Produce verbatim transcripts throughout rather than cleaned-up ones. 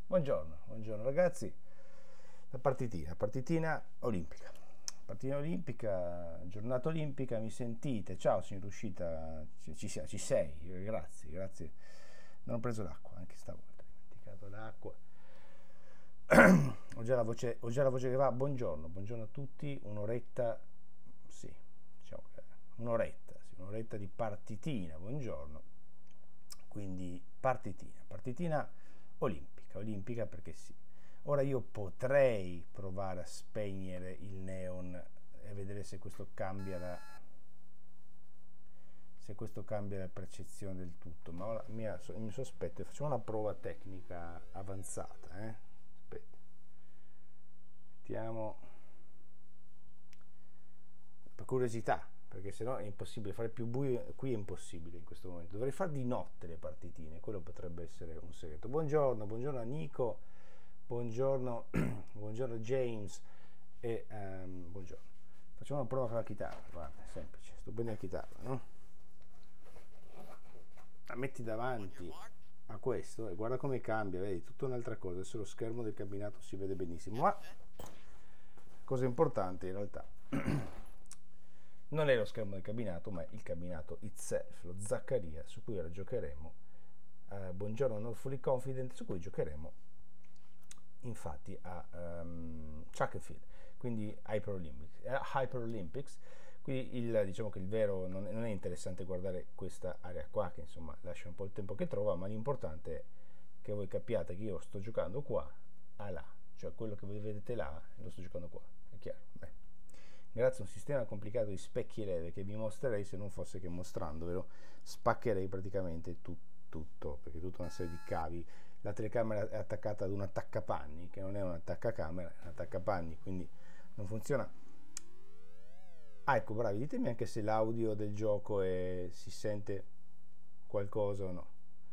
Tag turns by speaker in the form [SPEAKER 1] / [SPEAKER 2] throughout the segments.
[SPEAKER 1] Buongiorno, buongiorno ragazzi. La partitina, partitina olimpica. Partitina olimpica, giornata olimpica, mi sentite? Ciao, sono riuscita, ci, ci, ci sei, grazie, grazie. Non ho preso l'acqua, anche stavolta, ho dimenticato l'acqua. Ho già la voce, ho già la voce che va. Buongiorno, buongiorno a tutti. Un'oretta, sì, diciamo che un'oretta, sì, un'oretta di partitina, buongiorno. Quindi partitina, partitina olimpica, olimpica perché sì. Ora io potrei provare a spegnere il neon e vedere se questo cambia la, se questo cambia la percezione del tutto, ma ora mia, il mio sospetto è facciamo una prova tecnica avanzata, eh? Aspetta. Mettiamo per curiosità, perché sennò è impossibile fare più buio, qui è impossibile in questo momento. Dovrei fare di notte le partitine, quello potrebbe essere un segreto. Buongiorno, buongiorno a Nico, buongiorno, buongiorno James e um, buongiorno. Facciamo una prova con la chitarra, guarda, è semplice, sto bene la chitarra, no? La metti davanti a questo e guarda come cambia, vedi, tutta un'altra cosa, adesso lo schermo del cabinato si vede benissimo, ma cosa importante in realtà non è lo schermo del cabinato, ma è il cabinato itself, lo Zaccaria, su cui ora giocheremo. Uh, buongiorno Not Fully Confident, su cui giocheremo infatti a um, track and field, quindi Hyper Olympics. Eh, Hyper Olympics. Quindi il, diciamo che il vero non è, non è interessante guardare questa area qua, che insomma lascia un po' il tempo che trova, ma l'importante è che voi capiate che io sto giocando qua a là, cioè quello che voi vedete là lo sto giocando qua, è chiaro? Beh. Grazie a un sistema complicato di specchi e leve che vi mostrerei, se non fosse che mostrandovelo spaccherei praticamente tu, tutto, perché tutta una serie di cavi. La telecamera è attaccata ad un attaccapanni, che non è un attaccacamera, è un attaccapanni, quindi non funziona. Ah, ecco, bravi, ditemi anche se l'audio del gioco è, si sente qualcosa o no.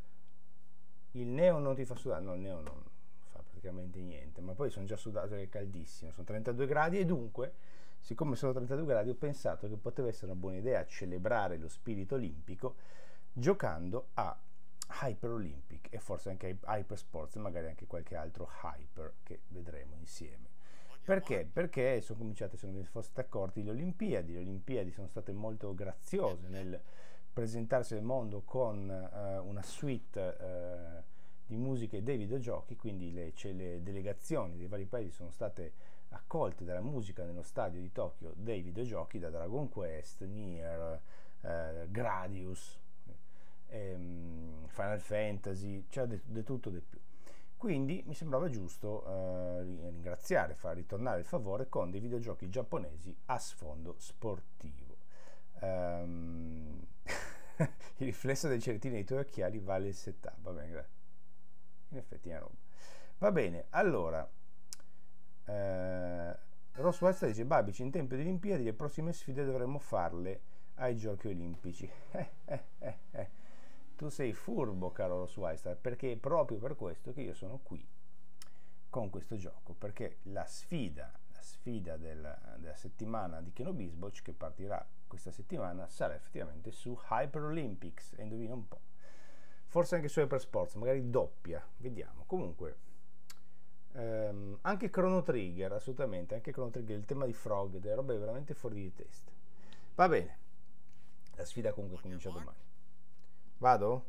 [SPEAKER 1] Il neo non ti fa sudare? No, il neo non fa praticamente niente, ma poi sono già sudato, è caldissimo, sono trentadue gradi e dunque, siccome sono trentadue gradi, ho pensato che poteva essere una buona idea celebrare lo spirito olimpico giocando a Hyper Olympic e forse anche Hyper Sports e magari anche qualche altro Hyper che vedremo insieme. Perché? Perché sono cominciate, se non vi foste accorti, le Olimpiadi. Le Olimpiadi sono state molto graziose nel presentarsi al mondo con uh, una suite uh, di musiche dei videogiochi, quindi le, cioè, le delegazioni dei vari paesi sono state accolte dalla musica nello stadio di Tokyo dei videogiochi, da Dragon Quest, Nier, uh, Gradius, ehm, Final Fantasy, c'è cioè di tutto di più. Quindi mi sembrava giusto eh, ringraziare, far ritornare il favore con dei videogiochi giapponesi a sfondo sportivo. Um, il riflesso del cerettino dei tuoi occhiali vale il setup, va bene, grazie. In effetti è una roba. Va bene, allora, eh, Ross West dice, Babic, in tempo di Olimpiadi le prossime sfide dovremmo farle ai giochi olimpici. Eh, eh, eh, eh. Tu sei furbo, caro Rossweister, perché è proprio per questo che io sono qui con questo gioco, perché la sfida, la sfida della, della settimana di Keno Bisboch, che partirà questa settimana, sarà effettivamente su Hyper Olympics, e indovina un po'. Forse anche su Hyper Sports, magari doppia, vediamo. Comunque, ehm, anche Chrono Trigger, assolutamente, anche Chrono Trigger, il tema di Frog, delle robe veramente fuori di testa. Va bene, la sfida comunque comincia domani. Vado?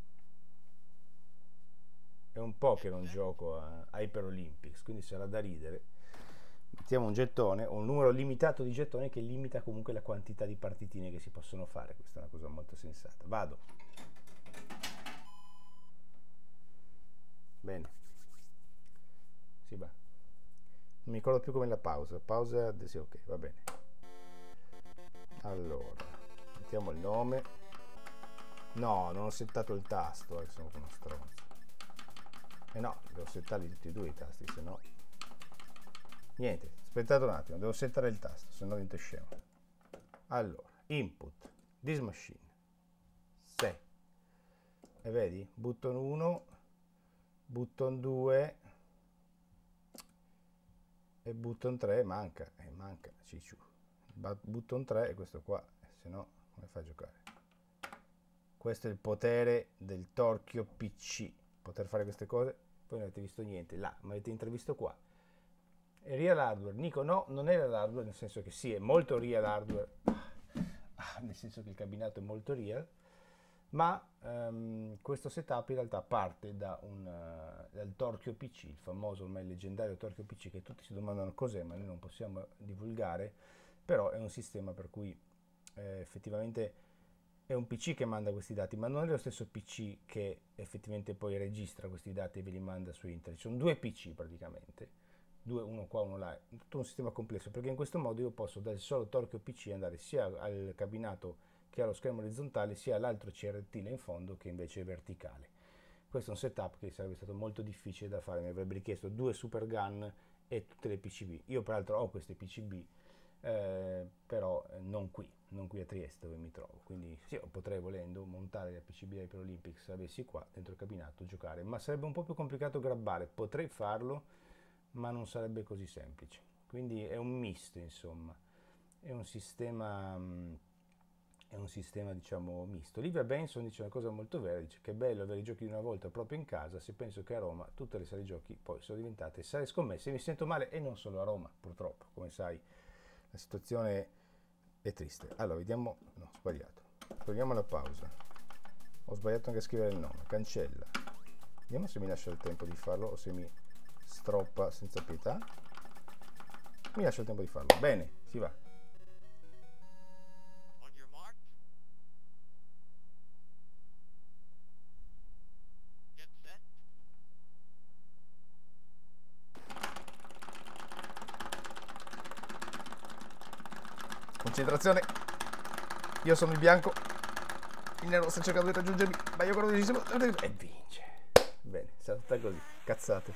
[SPEAKER 1] È un po' che non gioco a Hyper Olympics, quindi sarà da ridere. Mettiamo un gettone, o un numero limitato di gettoni che limita comunque la quantità di partitine che si possono fare. Questa è una cosa molto sensata. Vado. Bene. Si va. Non mi ricordo più come la pausa. Pausa, sì, ok, va bene. Allora, mettiamo il nome. No, non ho settato il tasto, eh, sono uno stronzo. Eh no, devo settarli tutti e due i tasti, se no... Niente, aspettate un attimo, devo settare il tasto, se no divento scemo. Allora, input, this machine, sei. E vedi? Button uno, button due e button tre manca, eh, manca, cicciu. Button tre è questo qua, se no come fa a giocare? Questo è il potere del torchio P C, poter fare queste cose voi non avete visto niente là, ma avete intravisto qua. È real hardware. Nico, no, non è real hardware, nel senso che sì, è molto real hardware, ah, nel senso che il cabinato è molto real, ma um, questo setup in realtà parte da un, uh, dal Torchio P C, il famoso ormai leggendario Torchio P C che tutti si domandano cos'è, ma noi non possiamo divulgare, però è un sistema per cui eh, effettivamente è un P C che manda questi dati, ma non è lo stesso P C che effettivamente poi registra questi dati e ve li manda su internet. Sono due P C praticamente, due, uno qua, uno là, è tutto un sistema complesso, perché in questo modo io posso dal solo Torchio P C andare sia al cabinato che ha lo schermo orizzontale, sia all'altro C R T là in fondo che invece è verticale. Questo è un setup che sarebbe stato molto difficile da fare, mi avrebbe richiesto due super GAN e tutte le P C B. Io peraltro ho queste P C B, eh, però non qui, non qui a Trieste dove mi trovo, quindi sì, potrei volendo montare la P C B dei Pro Olympics se avessi qua dentro il cabinato, giocare, ma sarebbe un po' più complicato grabbare, potrei farlo, ma non sarebbe così semplice. Quindi è un misto, insomma, è un sistema... Mh, è un sistema diciamo misto. Livia Benson dice una cosa molto vera, dice che è bello avere i giochi di una volta proprio in casa, se penso che a Roma tutte le sale giochi poi sono diventate sale scommesse, mi sento male, e non solo a Roma purtroppo, come sai la situazione è triste. Allora vediamo, no, ho sbagliato, togliamo la pausa, ho sbagliato anche a scrivere il nome, cancella, vediamo se mi lascia il tempo di farlo o se mi stroppa senza pietà. Mi lascia il tempo di farlo, bene, si va. Concentrazione, io sono il bianco, il nero sta cercando di raggiungermi, ma io guardo benissimo e vince. Bene, è stata così, cazzate.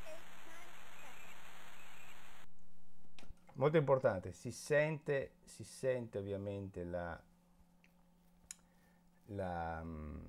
[SPEAKER 1] Molto importante, si sente, si sente ovviamente la, la,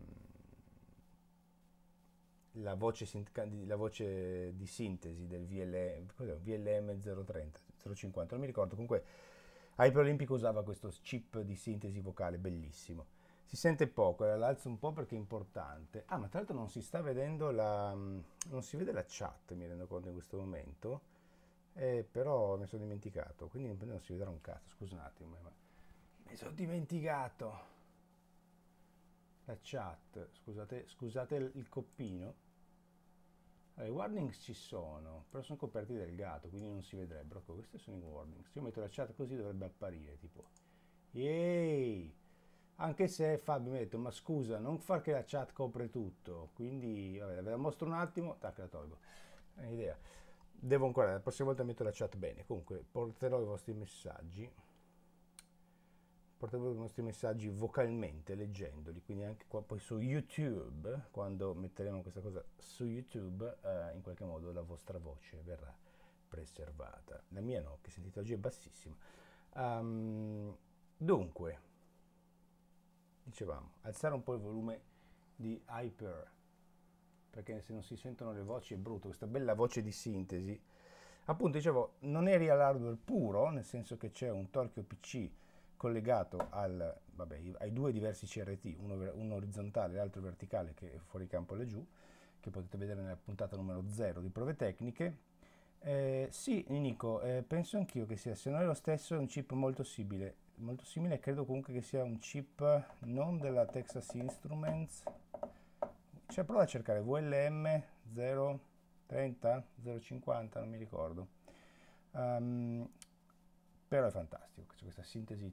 [SPEAKER 1] la, voce, la voce di sintesi del V L M, cos'è? V L M zero trenta, zero cinquanta, non mi ricordo, comunque Hyper Olympic usava questo chip di sintesi vocale bellissimo. Si sente poco, l'alzo un po' perché è importante. Ah, ma tra l'altro non si sta vedendo la... non si vede la chat, mi rendo conto in questo momento, eh, però mi sono dimenticato, quindi non si vedrà un cazzo, scusa un attimo, ma mi sono dimenticato la chat, scusate, scusate il coppino. Allora, i warnings ci sono, però sono coperti dal gatto, quindi non si vedrebbero. Ecco, questi sono i warnings. Se io metto la chat così dovrebbe apparire, tipo, yay! Anche se Fabio mi ha detto, ma scusa, non far che la chat copre tutto, quindi, vabbè, ve la mostro un attimo, tac, la tolgo. È un'idea. Devo ancora, la prossima volta metto la chat bene. Comunque, porterò i vostri messaggi, porterò i vostri messaggi vocalmente, leggendoli, quindi anche qua poi su YouTube, quando metteremo questa cosa su YouTube, eh, in qualche modo la vostra voce verrà preservata. La mia no, che sentite oggi è bassissima. Um, dunque, dicevamo, alzare un po' il volume di Hyper, perché se non si sentono le voci è brutto, questa bella voce di sintesi. Appunto, dicevo, non è real hardware puro, nel senso che c'è un Torchio P C collegato al, vabbè, ai due diversi C R T, uno, uno orizzontale e l'altro verticale, che è fuori campo laggiù, che potete vedere nella puntata numero zero di prove tecniche. Eh, sì, Nico, eh, penso anch'io che sia, se non è lo stesso, è un chip molto simile, molto simile, credo comunque che sia un chip non della Texas Instruments, cioè prova a cercare V L M zero trenta, zero cinquanta, non mi ricordo. Um, però è fantastico, c'è questa sintesi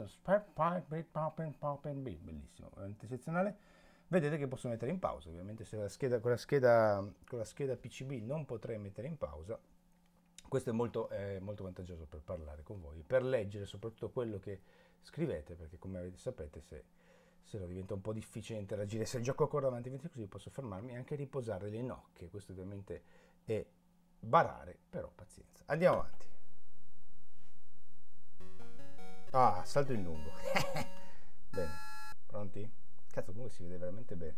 [SPEAKER 1] bellissimo, veramente eccezionale. Vedete che posso mettere in pausa, ovviamente se la scheda, con, la scheda, con la scheda P C B non potrei mettere in pausa. Questo è molto, eh, molto vantaggioso per parlare con voi, per leggere soprattutto quello che scrivete, perché come avete, sapete, se, se no diventa un po' difficile interagire, se il gioco ancora avanti così posso fermarmi e anche riposare le nocche. Questo ovviamente è barare, però pazienza. Andiamo avanti. Ah, salto in lungo. Bene, pronti? Cazzo, comunque si vede veramente bene.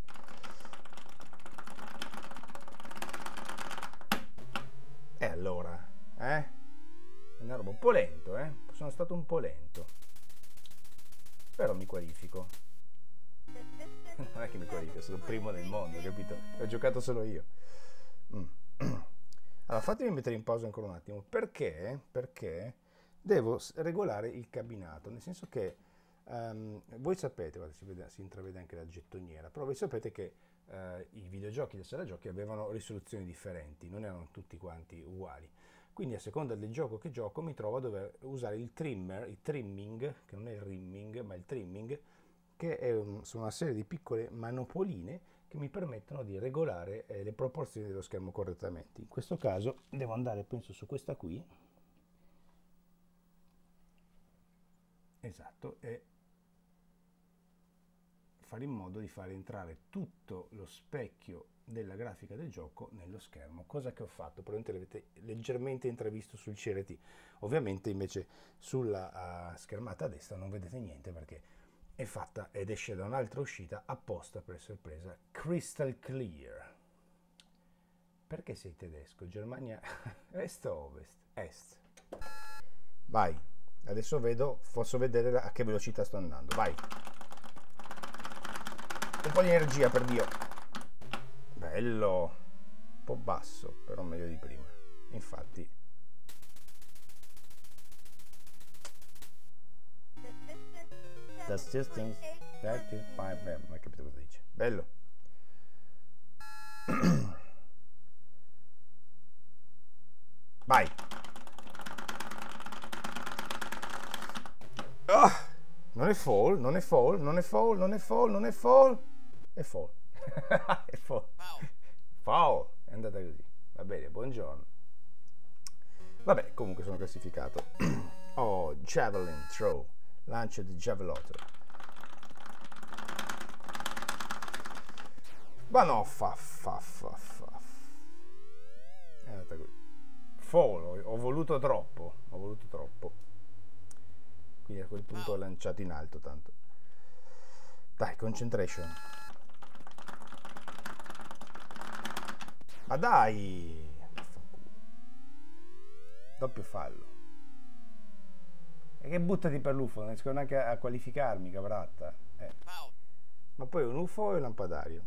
[SPEAKER 1] E allora, eh? È una roba un po' lento, eh? Sono stato un po' lento. Però mi qualifico. Non è che mi qualifico, sono il primo del mondo, capito? Ho giocato solo io. Allora, fatemi mettere in pausa ancora un attimo. Perché? Perché devo regolare il cabinato, nel senso che um, voi sapete, guarda, si, vede, si intravede anche la gettoniera, però voi sapete che uh, i videogiochi da sala giochi avevano risoluzioni differenti, non erano tutti quanti uguali. Quindi a seconda del gioco che gioco mi trovo a dover usare il trimmer, il trimming, che non è il rimming, ma il trimming, che è un, sono una serie di piccole manopoline che mi permettono di regolare eh, le proporzioni dello schermo correttamente. In questo caso devo andare, penso, su questa qui, esatto, e fare in modo di fare entrare tutto lo specchio della grafica del gioco nello schermo, cosa che ho fatto, probabilmente l'avete leggermente intravisto sul C R T. Ovviamente invece sulla uh, schermata a destra non vedete niente perché è fatta ed esce da un'altra uscita apposta per essere presa crystal clear. Perché sei tedesco? Germania est o ovest? Est. Vai, adesso vedo, posso vedere a che velocità sto andando, vai. Un po' di energia, per Dio. Bello. Un po' basso, però meglio di prima. Infatti. That's just things that you find. Beh, non hai capito cosa dice. Bello. Vai. Oh, non è fall, non è fall, non è fall, non è fall, non è fall. È fall. È fall. Foul. È andata così. Va bene, buongiorno. Vabbè, comunque sono classificato. Oh, javelin throw. Lancio di javelotto. Ma no, fa, fa, fa, fa. È andata così. Fall, ho voluto troppo. Ho voluto troppo. Quindi a quel punto ho lanciato in alto tanto. Dai, concentration. Ma dai! Doppio fallo. E che buttati per l'U F O, non riesco neanche a qualificarmi, cabratta. Eh. Ma poi un U F O e un lampadario.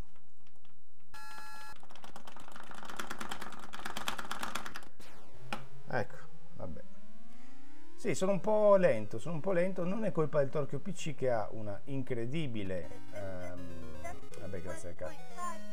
[SPEAKER 1] Ecco, vabbè. Sì, sono un po' lento, sono un po' lento, non è colpa del Torchio P C che ha una incredibile... Um, vabbè, grazie al cazzo.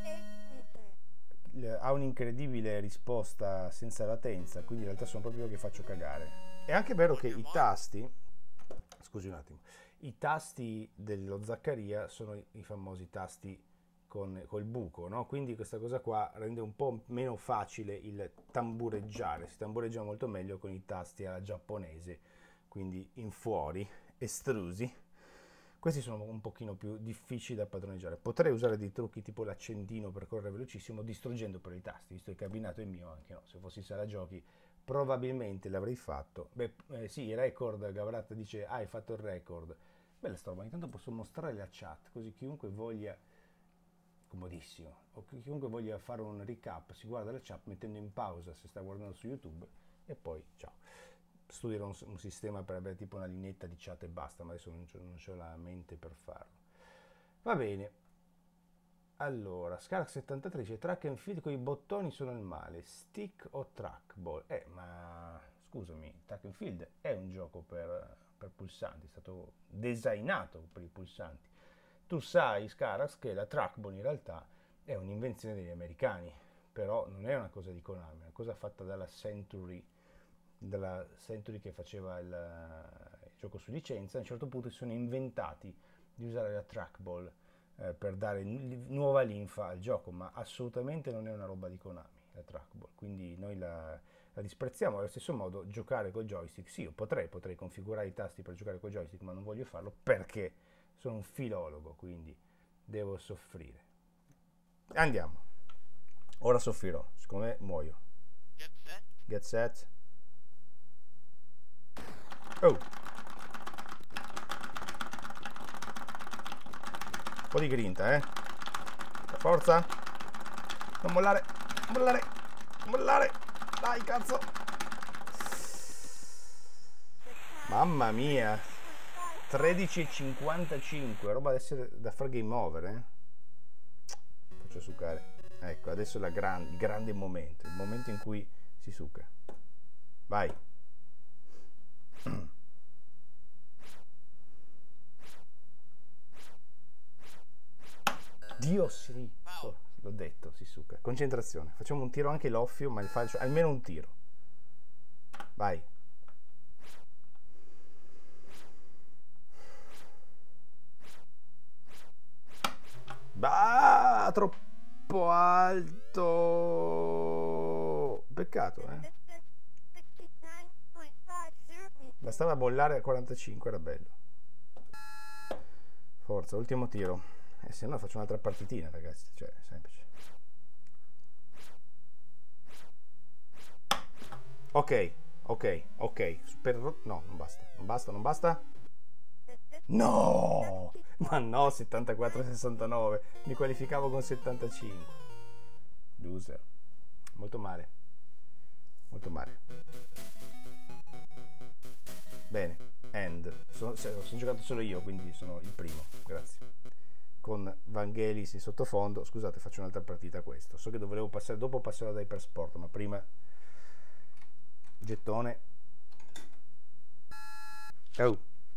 [SPEAKER 1] Ha un'incredibile risposta senza latenza, quindi in realtà sono proprio io che faccio cagare. È anche vero che i tasti, scusi un attimo, i tasti dello Zaccaria sono i, i famosi tasti con col buco, no? Quindi questa cosa qua rende un po' meno facile il tambureggiare, si tambureggia molto meglio con i tasti alla giapponese, quindi in fuori, estrusi. Questi sono un pochino più difficili da padroneggiare. Potrei usare dei trucchi tipo l'accendino per correre velocissimo distruggendo però i tasti, visto che il cabinato è mio, anche no, se fossi in sala giochi probabilmente l'avrei fatto. Beh, eh, sì, il record, Gavratta dice, ah, hai fatto il record. Bella sta roba, intanto posso mostrare la chat, così chiunque voglia, comodissimo, o chiunque voglia fare un recap, si guarda la chat mettendo in pausa se sta guardando su YouTube e poi ciao. Studierò un, un sistema per avere tipo una lineetta di chat e basta, ma adesso non ho la mente per farlo. Va bene. Allora, Scark settantatré dice track and field con i bottoni sono il male, stick o trackball? Eh, ma scusami, track and field è un gioco per, per pulsanti, è stato designato per i pulsanti. Tu sai, Scarax, che la trackball in realtà è un'invenzione degli americani, però non è una cosa di Konami, è una cosa fatta dalla Century, dalla Century che faceva il, il gioco su licenza. A un certo punto si sono inventati di usare la trackball eh, per dare nuova linfa al gioco, ma assolutamente non è una roba di Konami la trackball, quindi noi la, la disprezziamo. Allo stesso modo giocare col joystick, sì, io potrei, potrei configurare i tasti per giocare col joystick, ma non voglio farlo perché sono un filologo, quindi devo soffrire. Andiamo, ora soffrirò, secondo me muoio. Get set, Get set. Oh, un po' di grinta, eh. Forza. Non mollare, non mollare, non mollare. Dai, cazzo. Mamma mia. tredici e cinquantacinque, roba da essere da far game over, eh. Faccio succare. Ecco, adesso è la gran, il grande momento, il momento in cui si succa. Vai. Dio sì, oh, l'ho detto, si succa. Concentrazione, facciamo un tiro anche l'offio, ma il falso, almeno un tiro. Vai. Bah, troppo alto. Peccato, eh. Bastava bollare a quarantacinque, era bello. Forza, ultimo tiro. E se no faccio un'altra partitina, ragazzi, cioè, è semplice. Ok, ok, ok. Super... No, non basta, non basta, non basta. No! Ma no, settantaquattro sessantanove. Mi qualificavo con settantacinque. Loser. Molto male. Molto male. Bene, end. Sono, sono giocato solo io, quindi sono il primo. Grazie. Con Vangelis in sottofondo. Scusate, faccio un'altra partita a questo. So che dovevo passare, dopo passerò da Hypersport, ma prima gettone. Oh.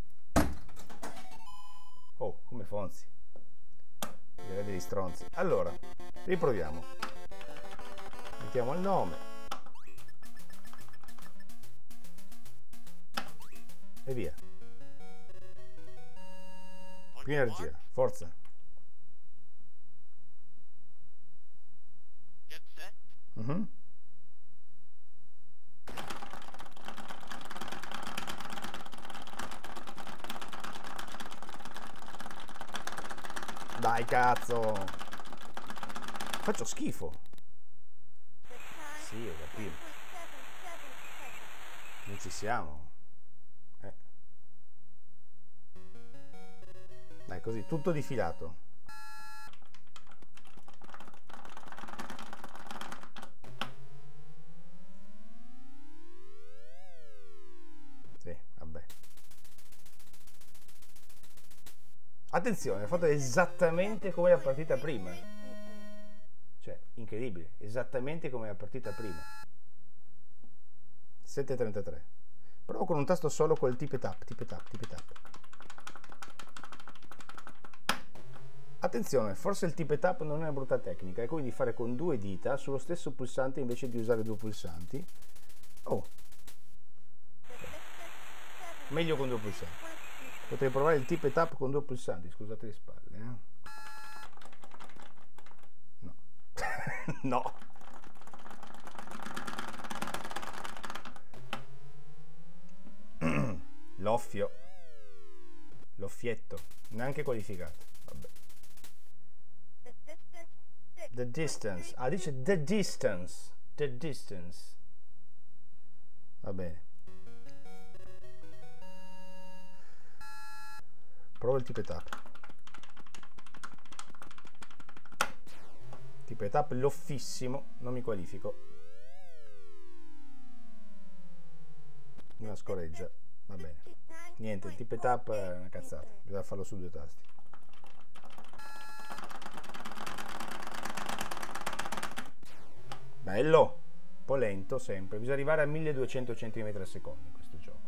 [SPEAKER 1] Oh, come Fonzi. Direi degli stronzi. Allora, riproviamo. Mettiamo il nome. E via. Più energia, forza. Mm-hmm. Dai cazzo. Faccio schifo. Sì, ho capito. Non ci siamo. Eh. Dai, così, tutto difilato. Sì, vabbè. Attenzione, ho fatto esattamente come la partita prima. Cioè, incredibile, esattamente come la partita prima. sette trentatré. Provo con un tasto solo col tip e tap, tip e tap, tip e tap. Attenzione, forse il tip e tap non è una brutta tecnica, è quello di fare con due dita sullo stesso pulsante invece di usare due pulsanti. Oh, meglio con due pulsanti. Potrei provare il tip e tap con due pulsanti, scusate le spalle. Eh? No. No. L'offio. L'offietto. Neanche qualificato. Vabbè. The distance. Ah, dice the distance. The distance. Va bene. Provo il tip e tap. Tip e tap loffissimo. Non mi qualifico. Una scoreggia. Va bene. Niente, il tip e tap è una cazzata. Bisogna farlo su due tasti. Bello. Un po' lento sempre. Bisogna arrivare a milleduecento centimetri al secondo in questo gioco.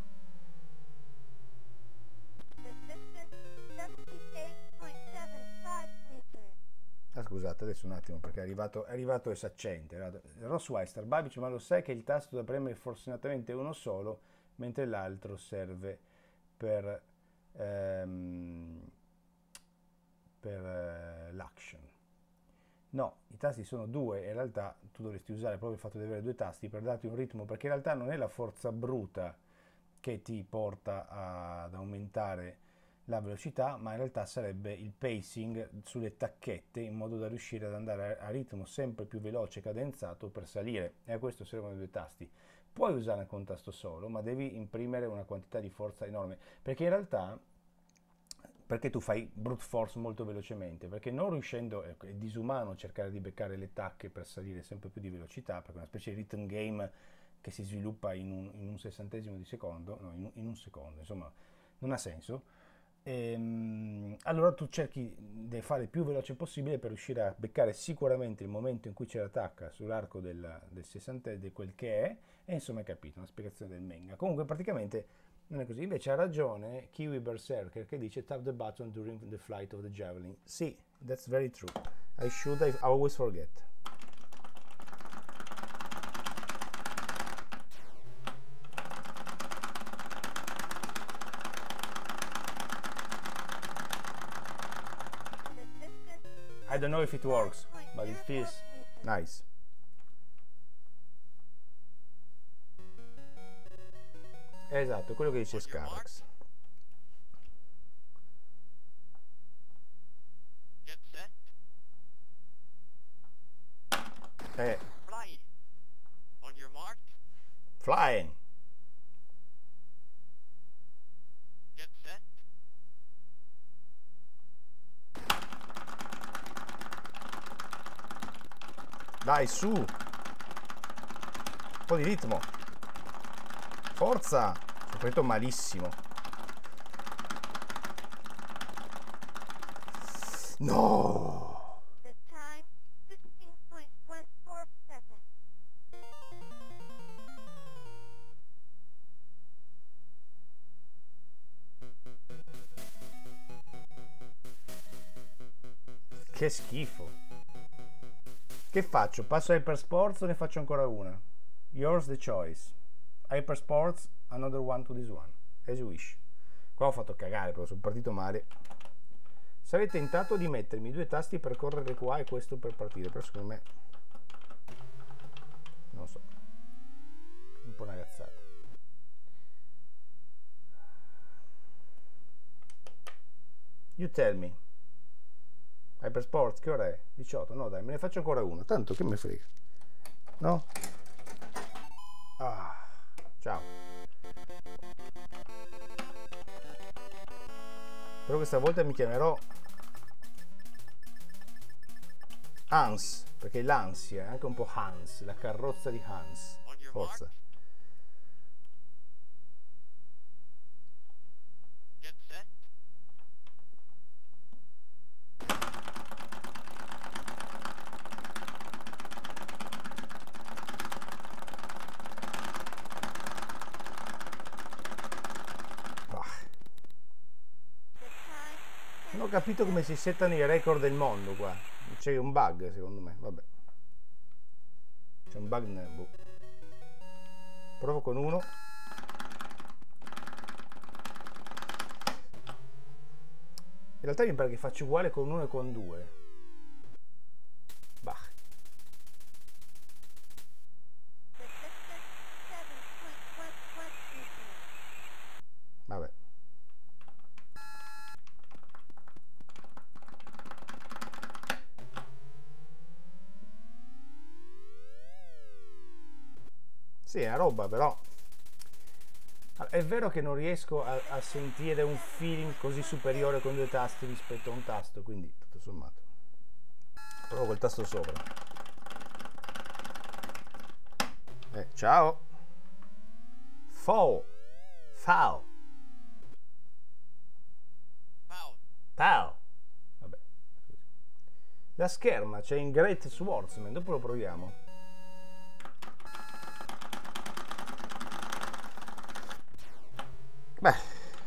[SPEAKER 1] Ah, scusate, adesso un attimo perché è arrivato, è arrivato il saccente. Ross Weister, Babic, ma lo sai che il tasto da premere è fortunatamente uno solo, mentre l'altro serve per, ehm, per eh, l'action. No, i tasti sono due, in realtà tu dovresti usare proprio il fatto di avere due tasti per darti un ritmo, perché in realtà non è la forza bruta che ti porta ad aumentare la velocità, ma in realtà sarebbe il pacing sulle tacchette in modo da riuscire ad andare a ritmo sempre più veloce e cadenzato per salire, e a questo servono i due tasti. Puoi usare anche un tasto solo, ma devi imprimere una quantità di forza enorme, perché in realtà perché tu fai brute force molto velocemente, perché non riuscendo, è disumano cercare di beccare le tacche per salire sempre più di velocità, perché è una specie di rhythm game che si sviluppa in un, in un sessantesimo di secondo, no, in, in un secondo, insomma non ha senso. Ehm, allora tu cerchi di fare il più veloce possibile per riuscire a beccare sicuramente il momento in cui c'è l'attacca sull'arco del, del sessanta di quel che è, e insomma hai capito, una spiegazione del manga. Comunque praticamente non è così, invece ha ragione Kiwi Berserker che dice tap the button during the flight of the javelin. Sì, that's very true. I should, I always forget. I don't know if it works, but it feels nice. Esatto, quello che dice Scarlex. Eh. Flying. Dai, su. Un po' di ritmo. Forza. Ho preso malissimo. No. Che schifo. Che faccio? Passo a Hyper Sports o ne faccio ancora una? Yours the choice. Hyper Sports, another one to this one. As you wish. Qua ho fatto cagare, però sono partito male. Sarei tentato di mettermi due tasti per correre qua e questo per partire, però secondo me non so. Un po' una cazzata. You tell me. Hyper Sports, che ora è? diciotto, no dai, me ne faccio ancora una, tanto che me frega. No? Ah, ciao. Però questa volta mi chiamerò Hans, perché l'ansia è anche un po' Hans, la carrozza di Hans. Forza. Non ho capito come si settano i record del mondo qua. C'è un bug secondo me, vabbè. C'è un bug nel book. Provo con uno. In realtà mi pare che faccio uguale con uno e con due. Bah. Vabbè. Sì, è roba, però è vero che non riesco a, a sentire un feeling così superiore con due tasti rispetto a un tasto, quindi tutto sommato provo col tasto sopra. Eh, ciao. Foul. Foul. Foul. Vabbè. La scherma c'è in Great Swordsman, dopo lo proviamo. Beh,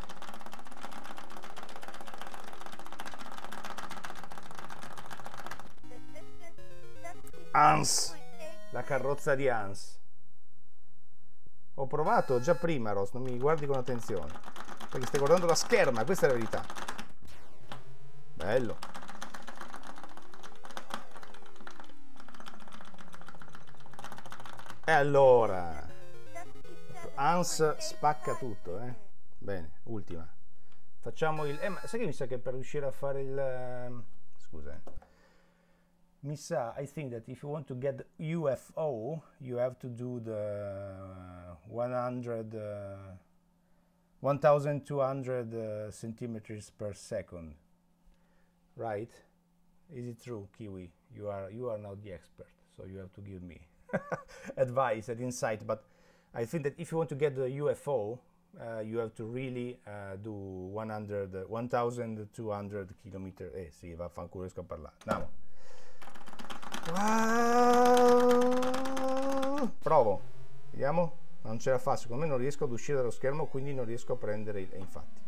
[SPEAKER 1] Hans, la carrozza di Hans. Ho provato già prima, Ross, non mi guardi con attenzione, perché stai guardando la scherma, questa è la verità. Bello. E allora, Hans spacca tutto, eh. Bene, ultima. Facciamo il... Eh, ma sai che mi sa che per riuscire a fare il... Uh, scusa, eh. Mi sa, I think that if you want to get U F O, you have to do the one hundred, uh, twelve hundred uh, centimeters per second. Right? Is it true, Kiwi? You are, you are not the expert, so you have to give me advice and insight, but I think that if you want to get the U F O, uh, you have to really uh, do one hundred, twelve hundred chilometri. Eh sì, vaffanculo, riesco a parlare. Andiamo. Ah, provo. Vediamo. Non ce la fa, secondo me non riesco ad uscire dallo schermo, quindi non riesco a prendere il... infatti.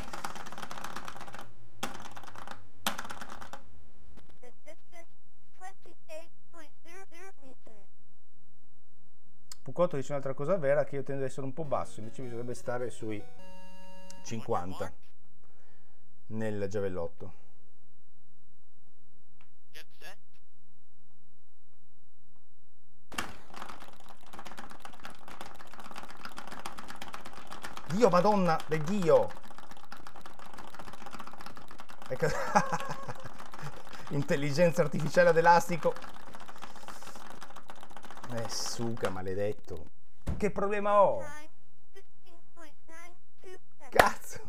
[SPEAKER 1] Pucotto dice un'altra cosa vera, che io tendo ad essere un po' basso, invece bisognerebbe stare sui cinquanta nel giavellotto. Dio, madonna del Dio! Ecco. Intelligenza artificiale ad elastico. Eh, suca, maledetto. Che problema ho? Cazzo!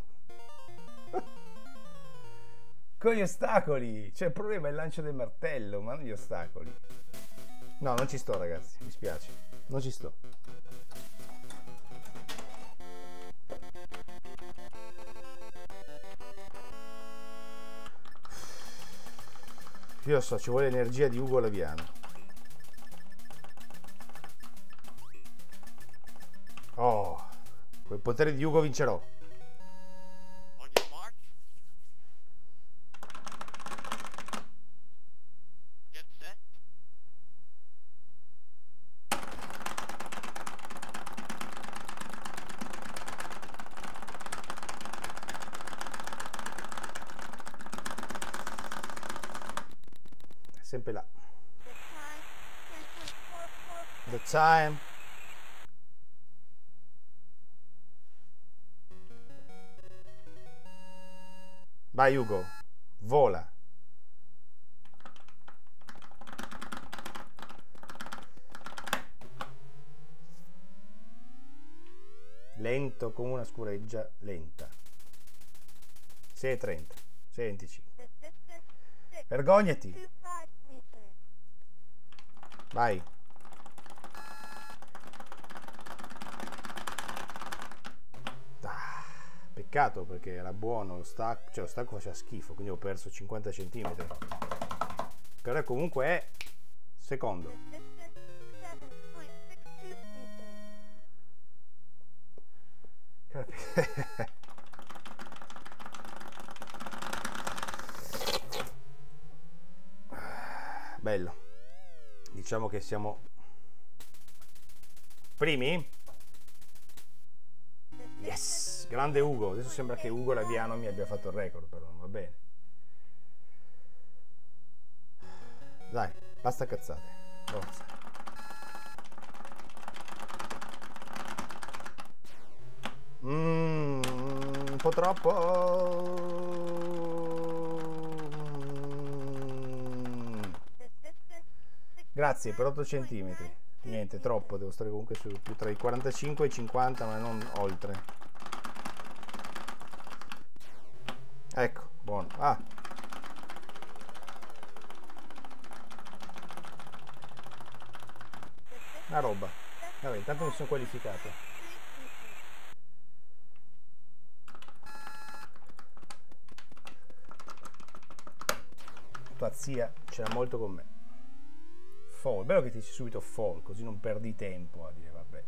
[SPEAKER 1] Con gli ostacoli! Cioè, il problema è il lancio del martello, ma non gli ostacoli. No, non ci sto, ragazzi, mi spiace. Non ci sto. Io lo so, ci vuole l'energia di Ugo Laviano. Oh, col potere di Ugo vincerò. Sempre là. The time. Vai Ugo, vola. Lento come una scureggia lenta. sei e trenta, sei e venticinque. Vergognati. Vai. Ah, peccato perché era buono lo stacco, cioè lo stacco faceva schifo, quindi ho perso cinquanta centimetri. Però comunque è secondo. Bello. Diciamo che siamo primi. Yes, grande Ugo. Adesso sembra che Ugo Laviano mi abbia fatto il record, però non va bene. Dai, basta cazzate. Forza. Mm, un po' troppo. Grazie per otto centimetri. Niente, troppo, devo stare comunque su più tra i quarantacinque e i cinquanta, ma non oltre. Ecco, buono. Ah. Una roba. Vabbè, intanto mi sono qualificato. Tua zia c'era molto con me. Fall, bello che ti dici subito fall, così non perdi tempo a dire vabbè.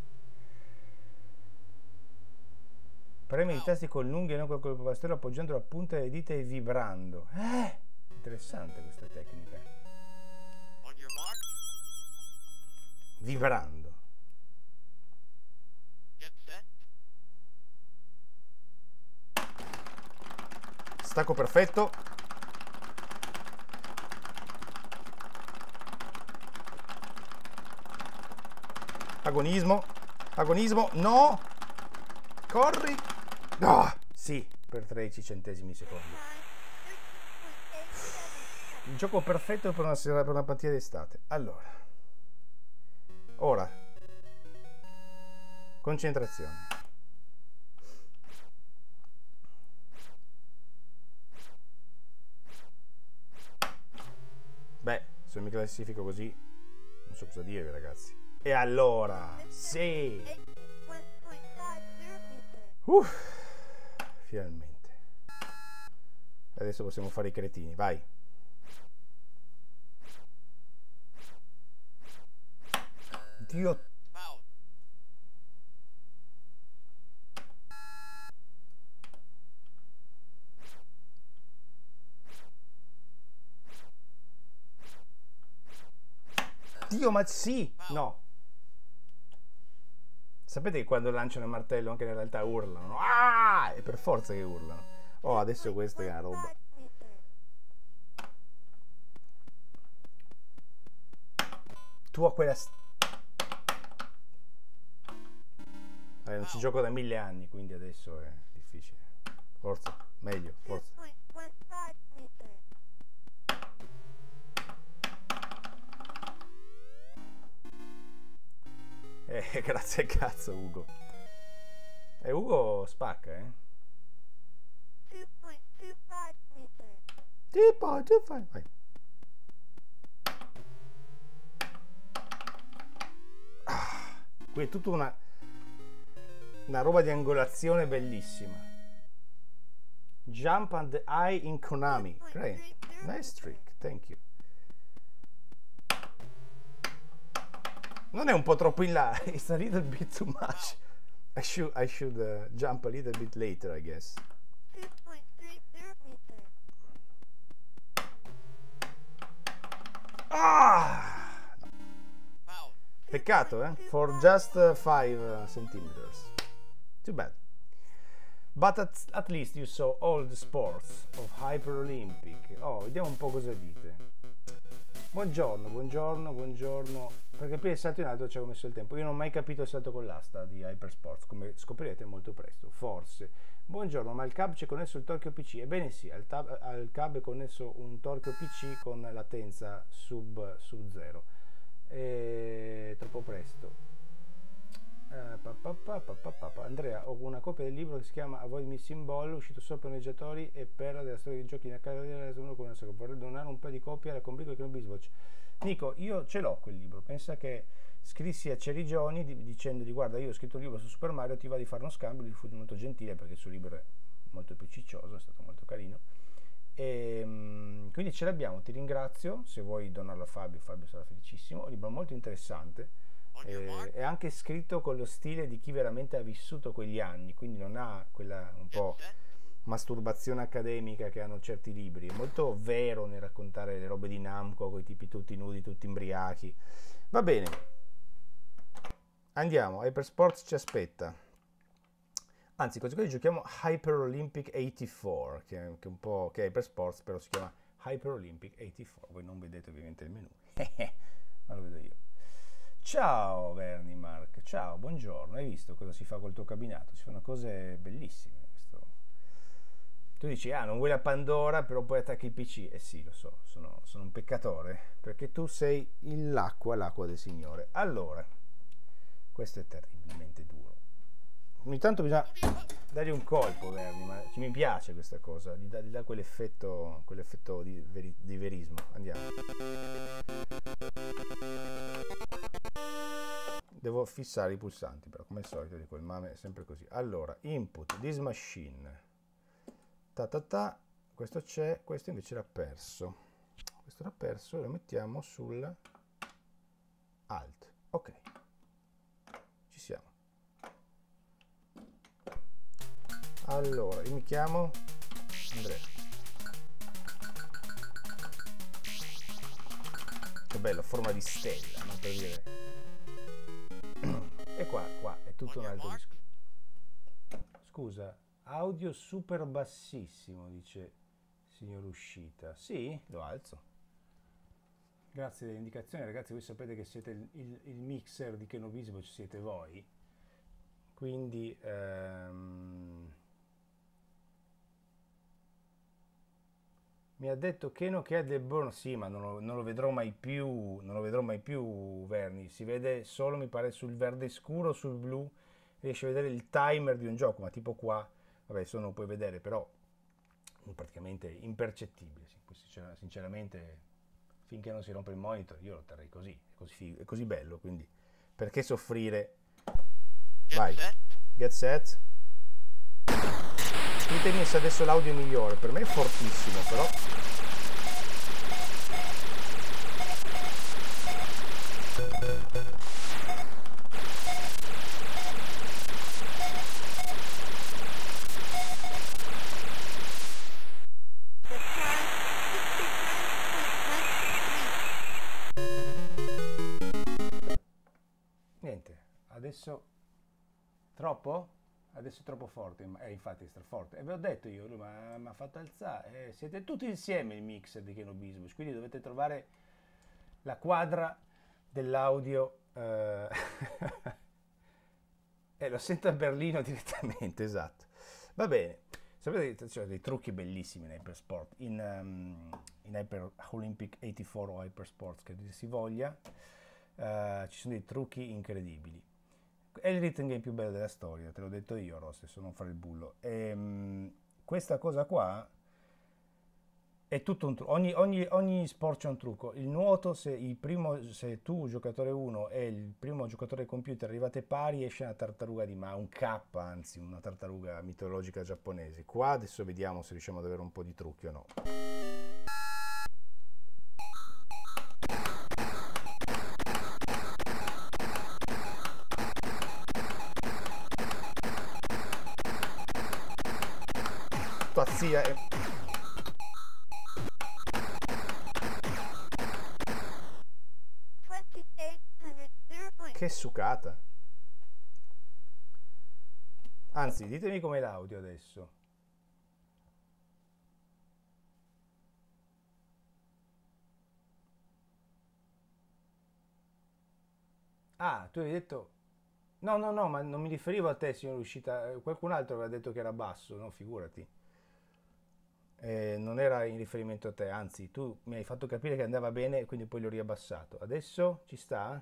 [SPEAKER 1] Premi i tasti con l'unghia e non con il pastello appoggiando la punta delle dita e vibrando. Eh, interessante questa tecnica. Vibrando. Stacco perfetto. Agonismo, agonismo, no, corri, no, sì, per tredici centesimi secondi. Il gioco perfetto per una sera, per una partita d'estate. Allora, ora, concentrazione. Beh, se mi classifico così, non so cosa dirvi, ragazzi. E allora, sì. Uff, finalmente. Adesso possiamo fare i cretini, vai. Dio. Dio, ma sì! No. Sapete che quando lanciano il martello anche in realtà urlano? Ah! È per forza che urlano. Oh, adesso questa è una roba. Tu a quella... Eh, non ci gioco da mille anni, quindi adesso è difficile. Forza, meglio, forza. Eh, grazie al cazzo, Ugo. E Ugo spacca, eh? Tipo, tu fai, vai. Ah, qui è tutta una, una roba di angolazione bellissima. Jump on the eye in Konami. Great. Nice trick, thank you. Non è un po' troppo in là, it's a little bit too much. I should, I should uh, jump a little bit later, I guess. Ah! No. Peccato, eh? For just uh, five centimeters. Too bad. But at, at least you saw all the sports of Hyper Olympic. Oh, vediamo un po' cosa dite. Buongiorno, buongiorno, buongiorno. Per capire il salto in alto ci avevo messo il tempo. Io non ho mai capito il salto con l'asta di Hypersports, come scoprirete molto presto, forse. Buongiorno, ma il cab c'è connesso il torchio P C? Ebbene sì, al, tab, al cab è connesso un torchio P C con latenza sub, sub zero. E... troppo presto. Uh, pa, pa, pa, pa, pa, pa, pa. Andrea, ho una copia del libro che si chiama Avoid Missing Ball, uscito solo per noleggiatori e perla della storia dei giochi in accademia. Vorrei donare un paio di copie alla combrico che non bisboccia. Nico, io ce l'ho quel libro, pensa che scrissi a Cerigioni dicendogli guarda, io ho scritto un libro su Super Mario, ti va di fare uno scambio, lui fu molto gentile perché il suo libro è molto più ciccioso, è stato molto carino, e quindi ce l'abbiamo, ti ringrazio, se vuoi donarlo a Fabio, Fabio sarà felicissimo, un libro molto interessante, eh, è anche scritto con lo stile di chi veramente ha vissuto quegli anni, quindi non ha quella un po' masturbazione accademica che hanno certi libri, è molto vero nel raccontare le robe di Namco con i tipi tutti nudi, tutti imbriachi. Va bene, andiamo, Hypersports ci aspetta, anzi quasi quasi giochiamo Hyper Olympic ottantaquattro che è, che è un po' che è Hypersports però si chiama Hyper Olympic ottantaquattro, voi non vedete ovviamente il menu ma lo vedo io. Ciao Verni Mark, ciao, buongiorno, hai visto cosa si fa col tuo cabinato? Si fanno cose bellissime. Tu dici, ah, non vuoi la Pandora, però poi attacchi il P C. Eh sì, lo so, sono, sono un peccatore, perché tu sei l'acqua, l'acqua del Signore. Allora, questo è terribilmente duro. Ogni tanto bisogna dargli un colpo, Verni, ma mi piace questa cosa, gli dà, gli dà quell'effetto, quell'effetto di, veri, di verismo. Andiamo. Devo fissare i pulsanti, però come al solito dico, il mame è sempre così. Allora, input, this machine. Ta ta ta, questo c'è, questo invece era perso, questo era perso e lo mettiamo sul alt, ok, ci siamo. Allora, io mi chiamo Andrea, che bello, forma di stella, no? Per dire. E qua, qua è tutto un altro discorso. Scusa, audio super bassissimo, dice signor Uscita. Sì, lo alzo. Grazie delle indicazioni, ragazzi. Voi sapete che siete il, il, il mixer di Kenovismo, ci siete voi. Quindi ehm, mi ha detto Keno che è The Burn. Sì, ma non lo, non lo vedrò mai più. Non lo vedrò mai più, Verni. Si vede solo, mi pare, sul verde scuro, sul blu. Riesci a vedere il timer di un gioco, ma tipo qua. Vabbè, adesso non lo puoi vedere, però praticamente impercettibile. Sinceramente, finché non si rompe il monitor, io lo terrei così. È così, è così bello, quindi perché soffrire? Vai, get set. scrivetemi se adesso l'audio è migliore, per me è fortissimo però. Niente, adesso troppo? Adesso è troppo forte, eh, infatti è straforte. E vi ho detto io, lui mi ha fatto alzare. Eh, siete tutti insieme il mix di Kenobismus, quindi dovete trovare la quadra dell'audio. Eh, eh, lo sento a Berlino direttamente, esatto. Va bene. Sapete che c'è dei trucchi bellissimi in Hypersport, in, um, in Hyper Olympic ottantaquattro o Hypersports, che si voglia. Uh, ci sono dei trucchi incredibili. È il rhythm game più bello della storia, te l'ho detto io, Ross, adesso non fare il bullo. E, um, questa cosa qua è tutto un trucco. Ogni, ogni, ogni sport c'è un trucco. Il nuoto, se, il primo, se tu, giocatore uno, e il primo giocatore computer arrivate pari, esce una tartaruga di ma, un K, anzi, una tartaruga mitologica giapponese. Qua adesso vediamo se riusciamo ad avere un po' di trucchi o no. Tua zia è... Che sucata. Anzi, ditemi com'è l'audio adesso. Ah, tu hai detto... No, no, no, ma non mi riferivo a te, signor Uscita. Qualcun altro aveva detto che era basso, no? Figurati. Eh, non era in riferimento a te, anzi, tu mi hai fatto capire che andava bene, quindi poi l'ho riabbassato. Adesso ci sta?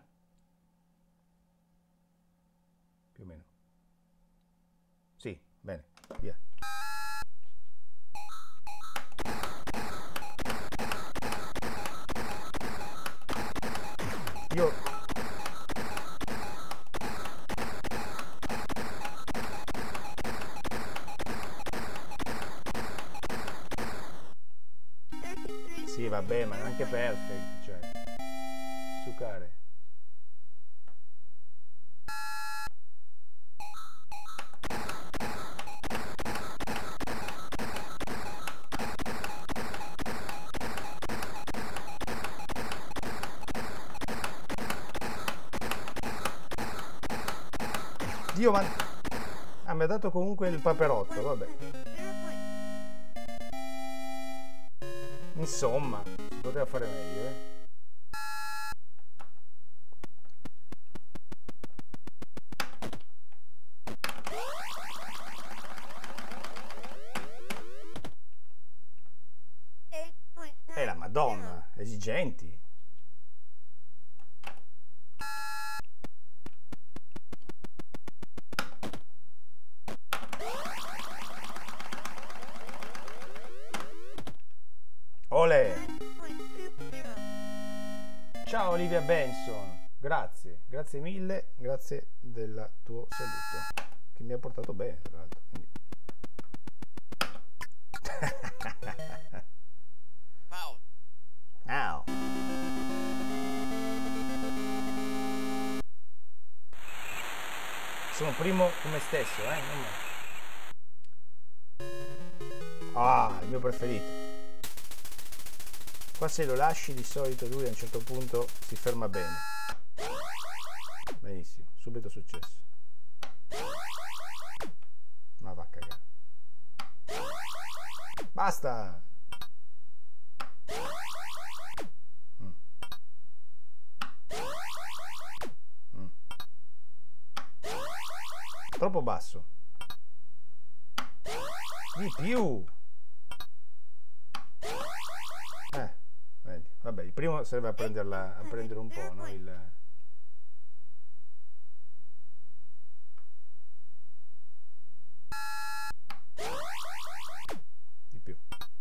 [SPEAKER 1] Più o meno. Sì, bene, via. Io... Sì, vabbè, ma anche perfect, cioè... Sucare. Dio, ma... Ah, mi ha dato comunque il paperotto, vabbè. Insomma, si poteva fare meglio, eh. È la Madonna, esigenti. Olè! Ciao Olivia Benson, grazie, grazie mille, grazie del tuo saluto, che mi ha portato bene tra l'altro. Quindi... Ow. Sono primo con me stesso, eh? Non... Ah, il mio preferito. Qua se lo lasci di solito lui a un certo punto si ferma bene. Benissimo, subito successo. Ma va a cagare. Basta! Mm. Mm. Troppo basso. Di più! Eh, vedi. Vabbè, il primo serve a prenderla, a prendere un po', no? Il... Di più.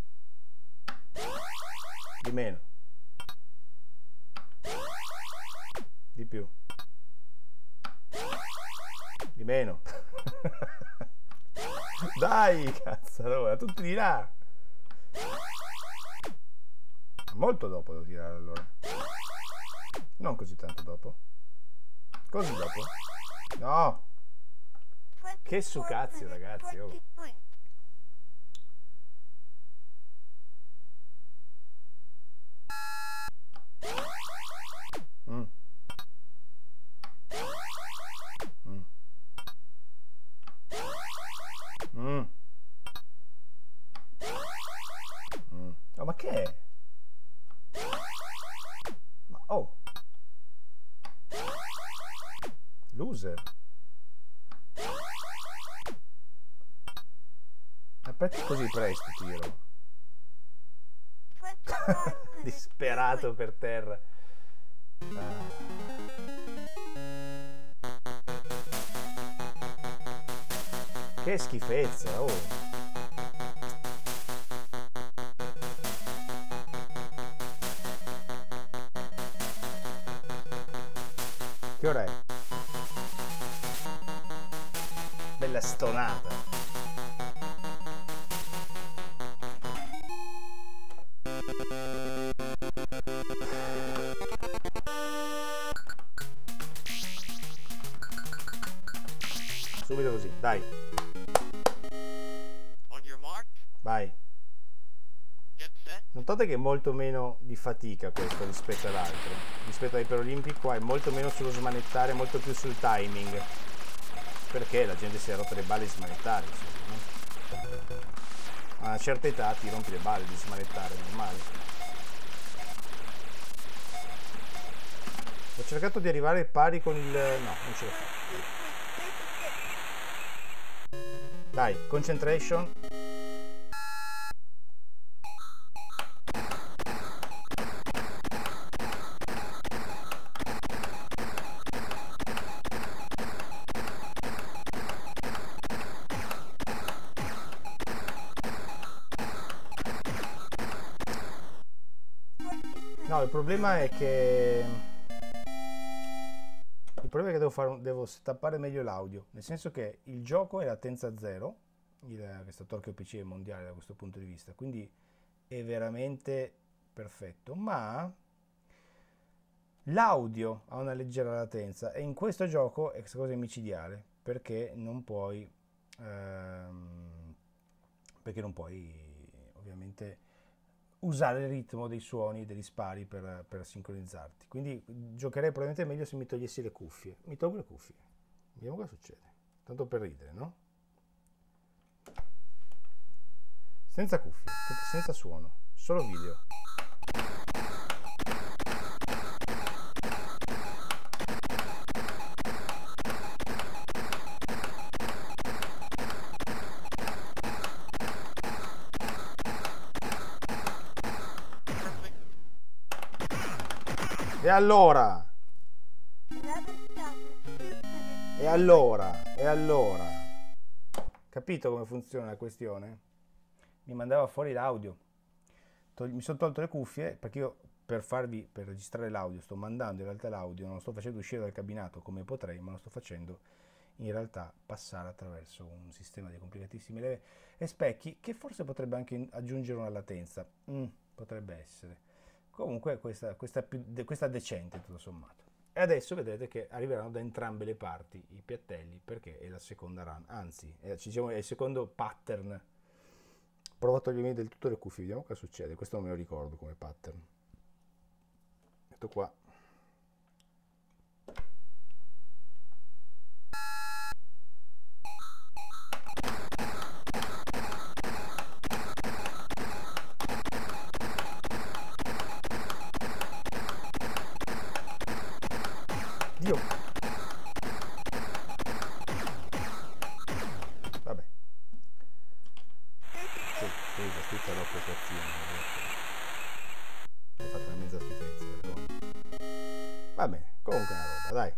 [SPEAKER 1] Di meno. Di più. Di meno. Dai, cazzarola, tutti di là. Molto dopo devo tirare allora. Non così tanto dopo. Così dopo. No. Che sucazio, ragazzi. Oh. Mm. Mm. Mm. Mm. Oh, ma che è? Ma oh. Loser. Ma perché così presto tiro? Disperato per terra. Ah. Che schifezza, oh. Che ora è? Bella stonata. Subito così, dai. Vai. Notate che è molto meno di fatica questo rispetto all'altro. Rispetto ai Paralimpic qua è molto meno sullo smanettare, molto più sul timing. Perché la gente si è rotta le balle di smanettare, insomma, no? A una certa età ti rompi le balle di smanettare, è normale. Ho cercato di arrivare pari con il... no, non ce l'ho fatta. Dai, concentration. No, il problema è che il problema è che devo, fare un... devo tappare meglio l'audio, nel senso che il gioco è latenza zero, il... questo Tokyo P C è mondiale da questo punto di vista, quindi è veramente perfetto, ma l'audio ha una leggera latenza e in questo gioco è questa cosa è micidiale, perché non puoi ehm, perché non puoi ovviamente usare il ritmo dei suoni, degli spari per, per sincronizzarti. Quindi giocherei probabilmente meglio se mi togliessi le cuffie. Mi tolgo le cuffie. Vediamo cosa succede. Tanto per ridere, no? Senza cuffie, senza suono, solo video. E allora? E allora? E allora? Capito come funziona la questione? Mi mandava fuori l'audio. Mi sono tolto le cuffie perché io per farvi, per registrare l'audio sto mandando in realtà l'audio, non lo sto facendo uscire dal cabinato come potrei, ma lo sto facendo in realtà passare attraverso un sistema di complicatissime leve e specchi che forse potrebbe anche aggiungere una latenza. Mm, potrebbe essere. Comunque questa, questa, più, questa decente tutto sommato. E adesso vedrete che arriveranno da entrambe le parti i piattelli perché è la seconda run, anzi è, diciamo, è il secondo pattern. Ho provato a togliermi del tutto le cuffie, vediamo cosa succede. Questo non me lo ricordo come pattern. Metto qua. Dio. Vabbè. Sì, scusa, tutta la proporzione. Hai fatto una mezza schifezza, vergogna. Va bene, comunque è una roba, dai.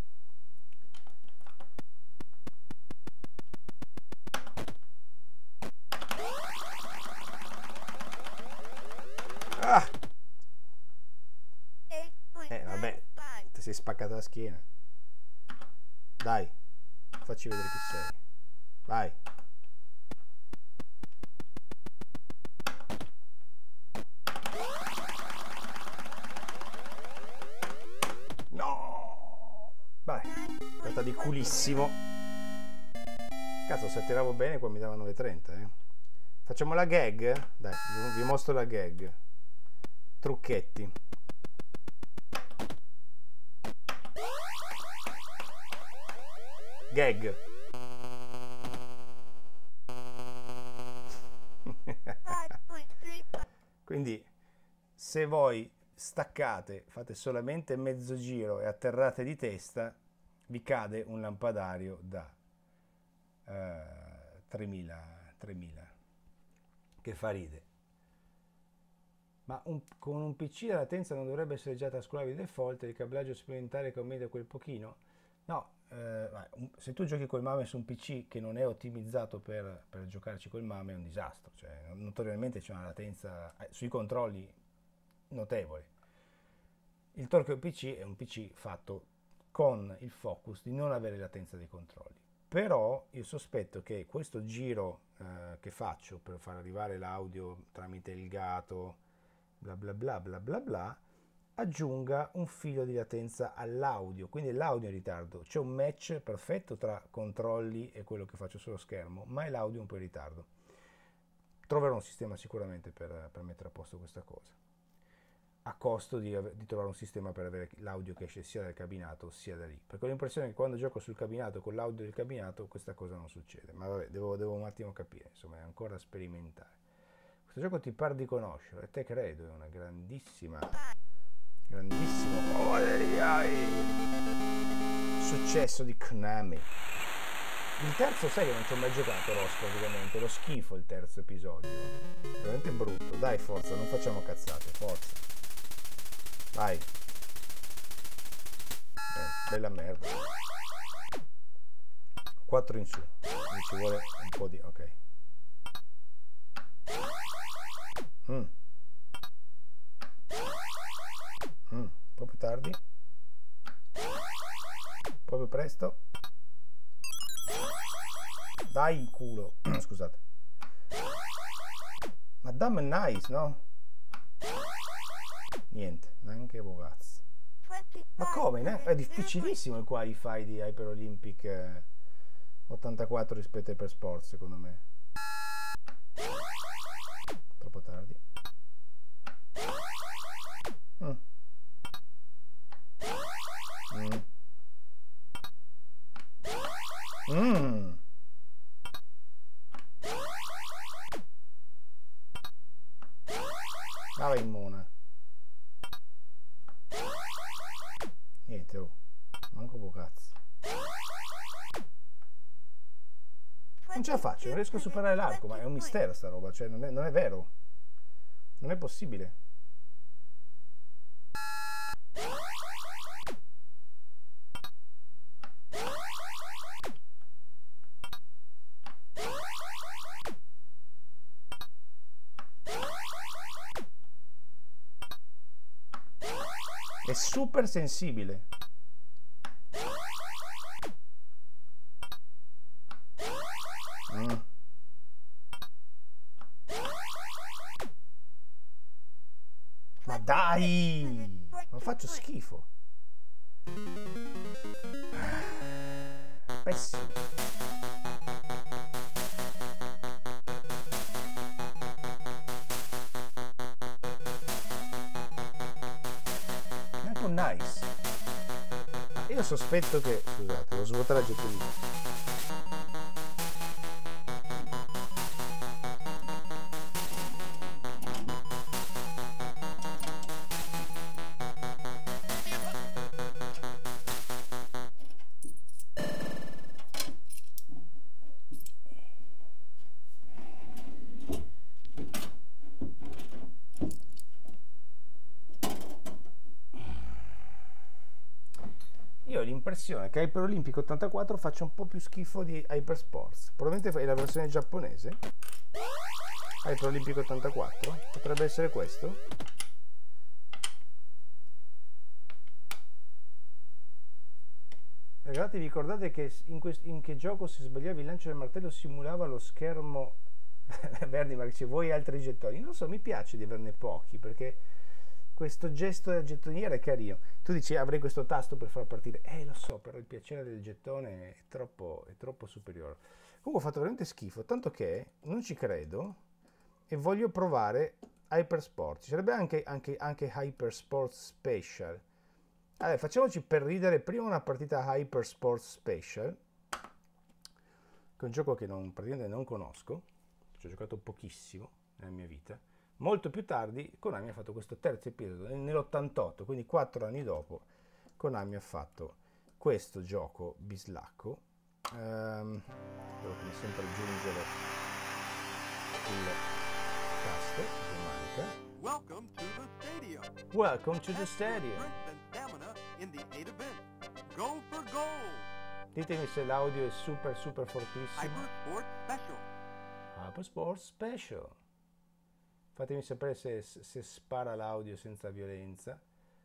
[SPEAKER 1] Ah! Eh, vabbè, ti sei spaccata la schiena. Dai, facci vedere chi sei. Vai. Vai, tratta di culissimo. Cazzo, se tiravo bene qua mi dava nove e trenta, eh. Facciamo la gag? Dai, vi mostro la gag. Trucchetti. Gag. Quindi se voi staccate, fate solamente mezzo giro e atterrate di testa, vi cade un lampadario da eh, tremila, tremila, che fa ride. Ma un, con un P C la latenza non dovrebbe essere già trascurabile di default, il cablaggio supplementare che aumenta quel pochino? No, eh, se tu giochi col MAME su un P C che non è ottimizzato per, per giocarci col MAME è un disastro, cioè notoriamente c'è una latenza eh, sui controlli notevole. Il Torque P C è un P C fatto con il focus di non avere latenza dei controlli, però io sospetto che questo giro eh, che faccio per far arrivare l'audio tramite il gato bla bla bla bla bla bla aggiunga un filo di latenza all'audio, quindi l'audio in ritardo. C'è un match perfetto tra controlli e quello che faccio sullo schermo, ma è l'audio un po' in ritardo. Troverò un sistema sicuramente per, per mettere a posto questa cosa, a costo di, di trovare un sistema per avere l'audio che esce sia dal cabinato sia da lì, perché ho l'impressione che quando gioco sul cabinato con l'audio del cabinato questa cosa non succede, ma vabbè, devo, devo un attimo capire, insomma è ancora sperimentare. Questo gioco ti par di conoscere, e te credo, è una grandissima grandissimo oh, successo di Konami. Il terzo, sai che non ci ho mai giocato Ross, praticamente lo schifo il terzo episodio, veramente brutto. Dai, forza, non facciamo cazzate, forza, vai. Eh, bella merda. quattro in su, mi ci vuole un po' di ok. mm. Mm, un po' più tardi, un po' più presto, dai in culo. Scusate, ma damn nice, no? Niente, neanche Bogaz. Ma come? Ne? È difficilissimo il qualify di Hyper Olympic eh, ottantaquattro rispetto ai Hyper Sport, secondo me. Troppo tardi. mm. Mm. Mm. Ah, in mona. Niente, oh. Manco po' cazzo. Non ce la faccio, non riesco a superare l'arco, ma è un mistero sta roba, cioè non è, non è vero. Non è possibile. È super sensibile. Mm. Ma dai! Non faccio schifo. Pessimo. Nice. Io sospetto che, scusate, devo svuotare il gettonino. Io ho l'impressione che Hyper Olympic ottantaquattro faccia un po' più schifo di Hyper Sports. Probabilmente è la versione giapponese. Hyper Olympic ottantaquattro potrebbe essere questo. Ragazzi, vi ricordate che in, in che gioco se sbagliavi il lancio del martello simulava lo schermo Verdi, ma dice voi altri gettoni? Non so, mi piace di averne pochi perché questo gesto del gettoniere è carino. Tu dici avrei questo tasto per far partire. Eh, lo so, però il piacere del gettone è troppo, è troppo superiore. Comunque ho fatto veramente schifo, tanto che non ci credo e voglio provare Hypersport. Ci sarebbe anche, anche, anche Hypersport Special. Allora, facciamoci per ridere prima una partita Hypersport Special, che è un gioco che non, praticamente non conosco, ci ho giocato pochissimo nella mia vita. Molto più tardi Konami ha fatto questo terzo episodio, nell'ottantotto, quindi quattro anni dopo, Konami ha fatto questo gioco bislacco. Um, devo come sempre aggiungere il tasto che manca.
[SPEAKER 2] Welcome to the stadium.
[SPEAKER 1] Welcome to the stadium.
[SPEAKER 2] Strength and stamina in the eight event. Go for gold.
[SPEAKER 1] Ditemi se l'audio è super super fortissimo.
[SPEAKER 2] Hyper Sport Special.
[SPEAKER 1] Hyper Sport Special. Fatemi sapere se, se spara l'audio senza violenza.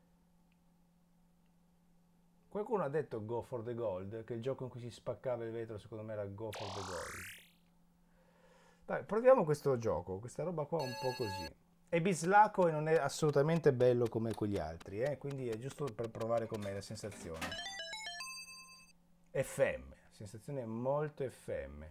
[SPEAKER 1] Qualcuno ha detto Go for the Gold, che il gioco in cui si spaccava il vetro secondo me era Go for the Gold. Dai, proviamo questo gioco, questa roba qua un po' così. È bislacco e non è assolutamente bello come quegli altri, eh? Quindi è giusto per provare com'è la sensazione. F M, sensazione molto F M.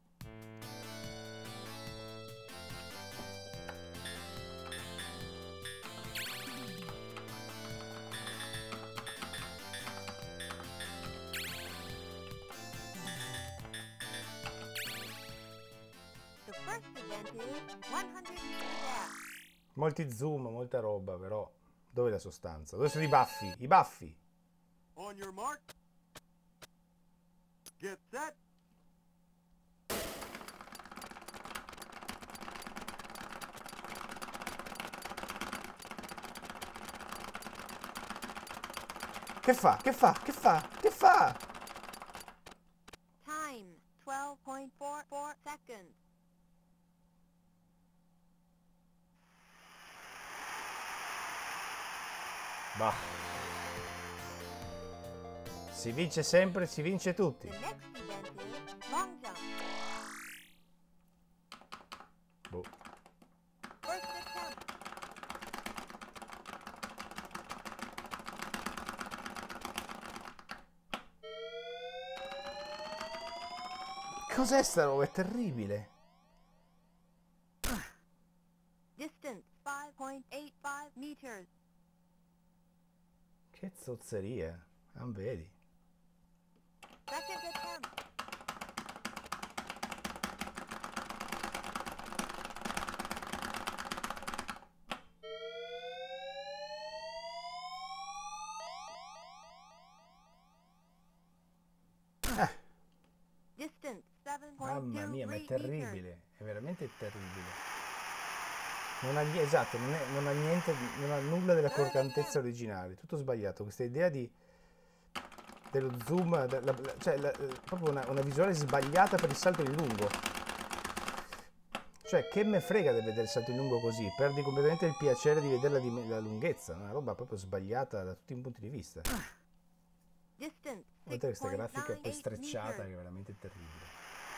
[SPEAKER 1] Molti zoom, molta roba, però dove è la sostanza? Dove sono i baffi? I baffi!
[SPEAKER 2] On your mark. Get set.
[SPEAKER 1] Che fa? Che fa? Che fa? Che fa?
[SPEAKER 3] Time twelve point four four seconds.
[SPEAKER 1] Bah. Si vince sempre, si vince tutti.
[SPEAKER 3] The next event is long jump.
[SPEAKER 1] Boh.
[SPEAKER 3] First attempt.
[SPEAKER 1] Cos'è sta roba? È terribile.
[SPEAKER 3] Distance five point eight five meters.
[SPEAKER 1] Che zozzeria. Non vedi?
[SPEAKER 3] Second attempt.
[SPEAKER 1] Ah,
[SPEAKER 3] Distance seven point
[SPEAKER 1] mamma
[SPEAKER 3] two
[SPEAKER 1] mia, ma è
[SPEAKER 3] three meters.
[SPEAKER 1] terribile. È veramente terribile. Non ha, ni- esatto, non, è- non ha niente, non ha nulla della croccantezza originale. Tutto sbagliato. Questa idea di dello zoom, de- la- la- cioè la- eh, proprio una, una visuale sbagliata per il salto in lungo. Cioè, che me frega di vedere il salto in lungo così? Perdi completamente il piacere di vedere la, dim- la lunghezza. Una roba proprio sbagliata da tutti i punti di vista.
[SPEAKER 3] Distance
[SPEAKER 1] Guardate questa
[SPEAKER 3] six point
[SPEAKER 1] grafica
[SPEAKER 3] nine
[SPEAKER 1] poi
[SPEAKER 3] eight
[SPEAKER 1] strecciata che è
[SPEAKER 3] meters.
[SPEAKER 1] veramente terribile.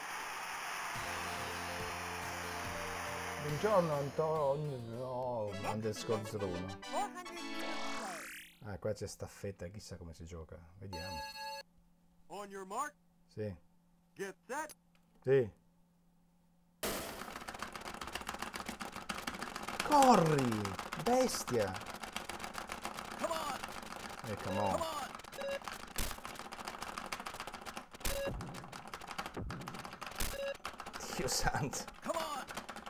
[SPEAKER 1] Buongiorno Antonio, no, underscore zero uno.
[SPEAKER 3] four hundred meter relay.
[SPEAKER 1] Ah, qua c'è staffetta, chissà come si gioca. Vediamo.
[SPEAKER 2] On your mark.
[SPEAKER 1] Sì,
[SPEAKER 2] Get set.
[SPEAKER 1] sì. Corri, bestia.
[SPEAKER 2] Come on.
[SPEAKER 1] Eh, come on.
[SPEAKER 2] Come on.
[SPEAKER 1] Dio santo.
[SPEAKER 2] Come on.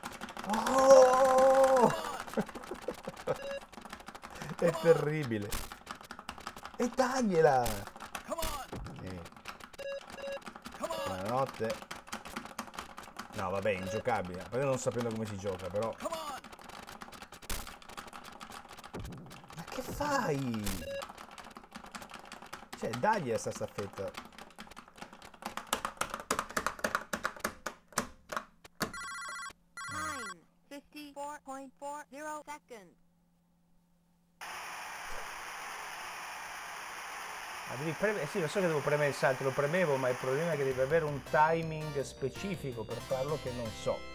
[SPEAKER 1] Oh!
[SPEAKER 2] Come on.
[SPEAKER 1] È terribile. E tagliela.
[SPEAKER 2] Come on.
[SPEAKER 1] Eh,
[SPEAKER 2] Come on.
[SPEAKER 1] buonanotte. No, vabbè, ingiocabile. Poi non sapendo come si gioca, però.
[SPEAKER 2] Come on.
[SPEAKER 1] Ma che fai? Cioè, dagli a sta staffetta.
[SPEAKER 3] Time fifty-four point four zero seconds.
[SPEAKER 1] Ma devi premere, sì, lo so che devo premere il salto, lo premevo, ma il problema è che devi avere un timing specifico per farlo che non so.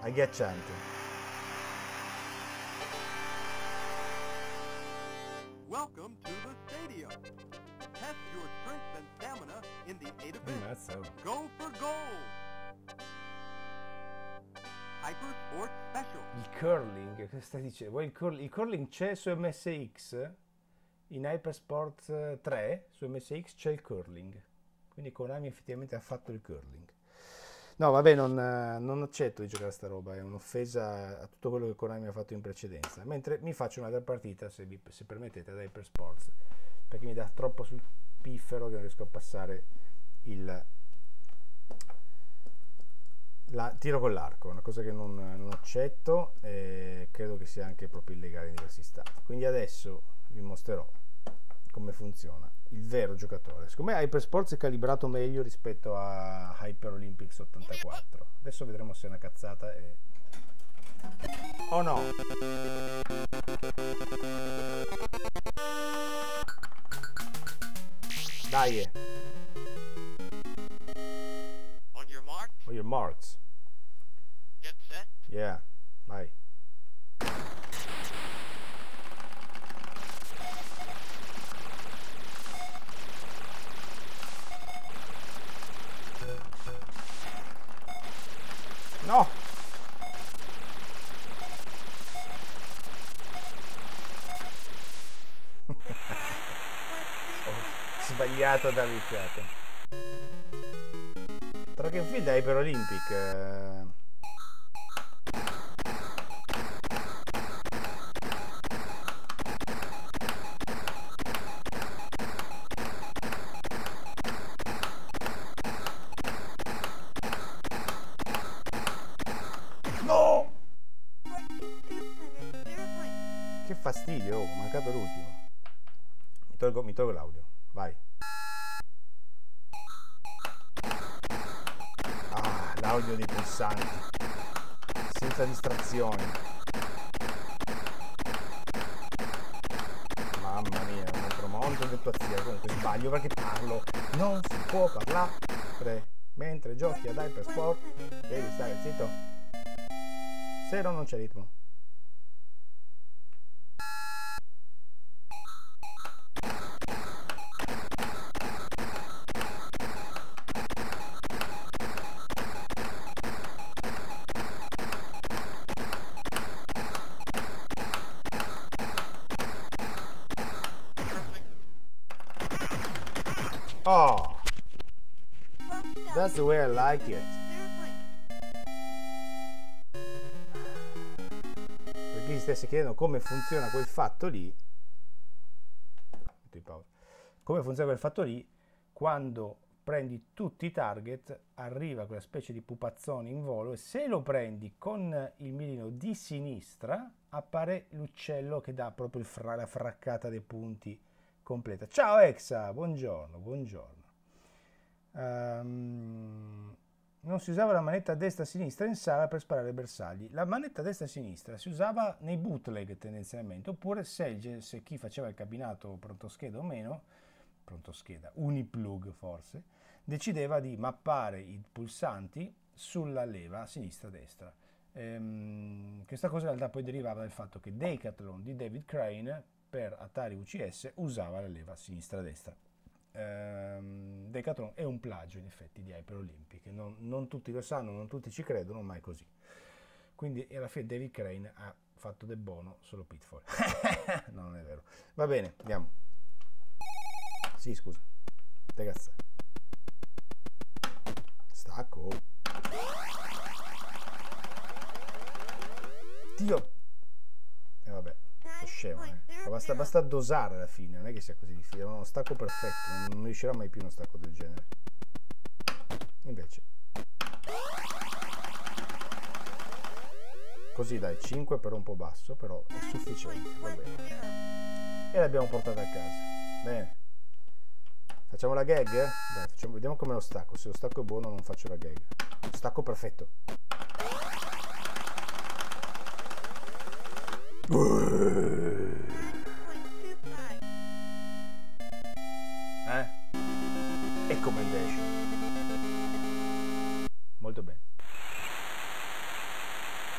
[SPEAKER 1] agghiacciante.
[SPEAKER 2] Welcome to the stadium. Test your strength and stamina in the eight events.
[SPEAKER 1] Ammazza, oh.
[SPEAKER 2] Go for gold. Hyper Sports Special.
[SPEAKER 1] Il curling, che stai dicendo? Vuoi il, curl- il curling c'è su M S X? In Hypersport tre su M S X c'è il curling. Quindi Konami effettivamente ha fatto il curling. No, vabbè, non, non accetto di giocare a sta roba, è un'offesa a tutto quello che Konami ha fatto in precedenza. Mentre mi faccio un'altra partita, se, vi, se permettete, ad Hypersports, perché mi dà troppo sul piffero che non riesco a passare il la, tiro con l'arco, una cosa che non, non accetto e credo che sia anche proprio illegale in diversi stati. Quindi adesso vi mostrerò come funziona il vero giocatore. Secondo me Hypersports è calibrato meglio rispetto a Hyper Olympics ottantaquattro. Adesso vedremo se è una cazzata e... oh no! Dai!
[SPEAKER 2] On your mark,
[SPEAKER 1] On your marks.
[SPEAKER 2] get set.
[SPEAKER 1] Yeah, vai. No! Ho sbagliato da fiato. Track and field è Hyper Olympic. eh. No! Che fastidio, oh, ho mancato l'ultimo. Mi tolgo, mi tolgo l'audio, vai. Ah, l'audio dei pulsanti. Senza distrazioni. Mamma mia, un altro monte di attuazione. Comunque sbaglio perché parlo. Non si può parlare mentre giochi ad Hypersport. Devi stare zitto. Se no non c'è ritmo. Oh, that's the way I like it. Per chi si stesse chiedendo come funziona quel fatto lì, metto in pausa. Come funziona quel fatto lì, quando prendi tutti i target arriva quella specie di pupazzone in volo e se lo prendi con il mirino di sinistra appare l'uccello che dà proprio il fra- la fraccata dei punti completa. Ciao Exa, buongiorno, buongiorno. Um, non si usava la manetta destra-sinistra in sala per sparare bersagli. La manetta destra-sinistra si usava nei bootleg tendenzialmente, oppure se, il, se chi faceva il cabinato pronto scheda o meno, pronto scheda, Uniplug forse, decideva di mappare i pulsanti sulla leva sinistra-destra. Ehm, questa cosa in realtà poi derivava dal fatto che Decathlon di David Crane per Atari U C S usava la leva sinistra-destra. Ehm, Decathlon è un plagio in effetti di Hyper Olympic, non, non tutti lo sanno, non tutti ci credono, ma è così. Quindi alla fine David Crane ha fatto del buono solo Pitfall. No, non è vero. Va bene, andiamo. Sì, scusa. Ragazza. Stacco. Dio. E eh, vabbè. Scemo, eh. basta, basta dosare alla fine, non è che sia così difficile, uno stacco perfetto, non, non riuscirà mai più uno stacco del genere. Invece così dai, cinque però un po' basso, però è sufficiente, va bene. E l'abbiamo portata a casa. Bene. Facciamo la gag? Dai, facciamo, vediamo come lo stacco. Se lo stacco è buono non faccio la gag. Stacco perfetto. Eh? E commendation. Molto bene.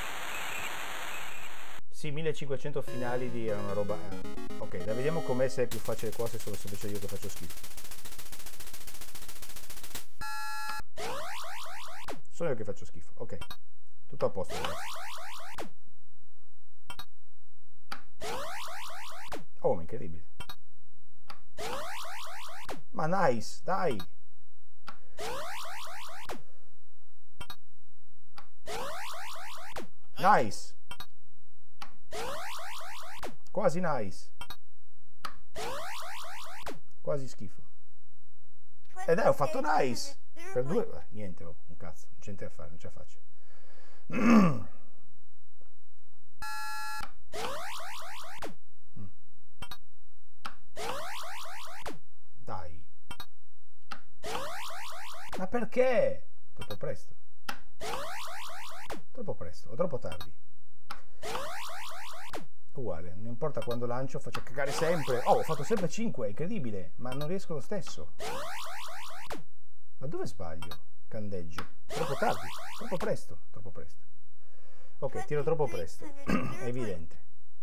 [SPEAKER 1] Sì, millecinquecento finali di era una roba... eh. Ok, dai, vediamo com'è, se è più facile qua, se sono semplice io che faccio schifo. Sono io che faccio schifo, ok. Tutto a posto, ragazzi. Oh, ma incredibile. Ma nice, dai. Nice. Quasi nice. Quasi schifo. E dai, ho fatto nice. Per due... eh, niente, oh, un cazzo. Non c'è niente da fare, non ce la faccio. Mm. Dai. Ma perché? Troppo presto. Troppo presto o troppo tardi. Uguale, non importa quando lancio, faccio cagare sempre. Oh, ho fatto sempre cinque, è incredibile, ma non riesco lo stesso. Ma dove sbaglio? Candeggio. Troppo tardi, troppo presto, troppo presto. Ok, tiro troppo presto, è evidente.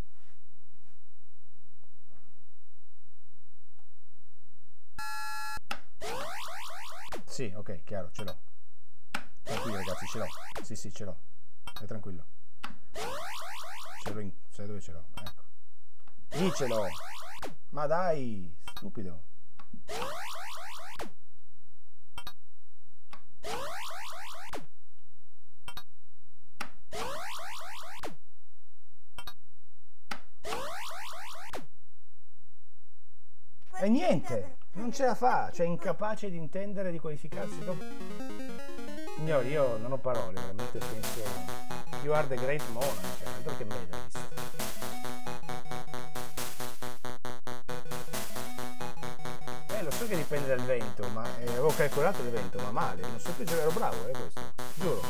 [SPEAKER 1] Sì, ok, chiaro, ce l'ho. Tranquilli ragazzi, ce l'ho. Sì, sì, ce l'ho. Stai tranquillo. Ce l'ho in... sai dove ce l'ho? Ecco. Lì ce l'ho. Ma dai, stupido. E niente, non ce la fa, cioè incapace di intendere, di qualificarsi. Signori, io non ho parole, veramente penso. You are the great Mona, cioè, altro che medalist. Eh, lo so che dipende dal vento, ma eh, avevo calcolato il vento, ma male, non so più se ero bravo, eh, questo, giuro.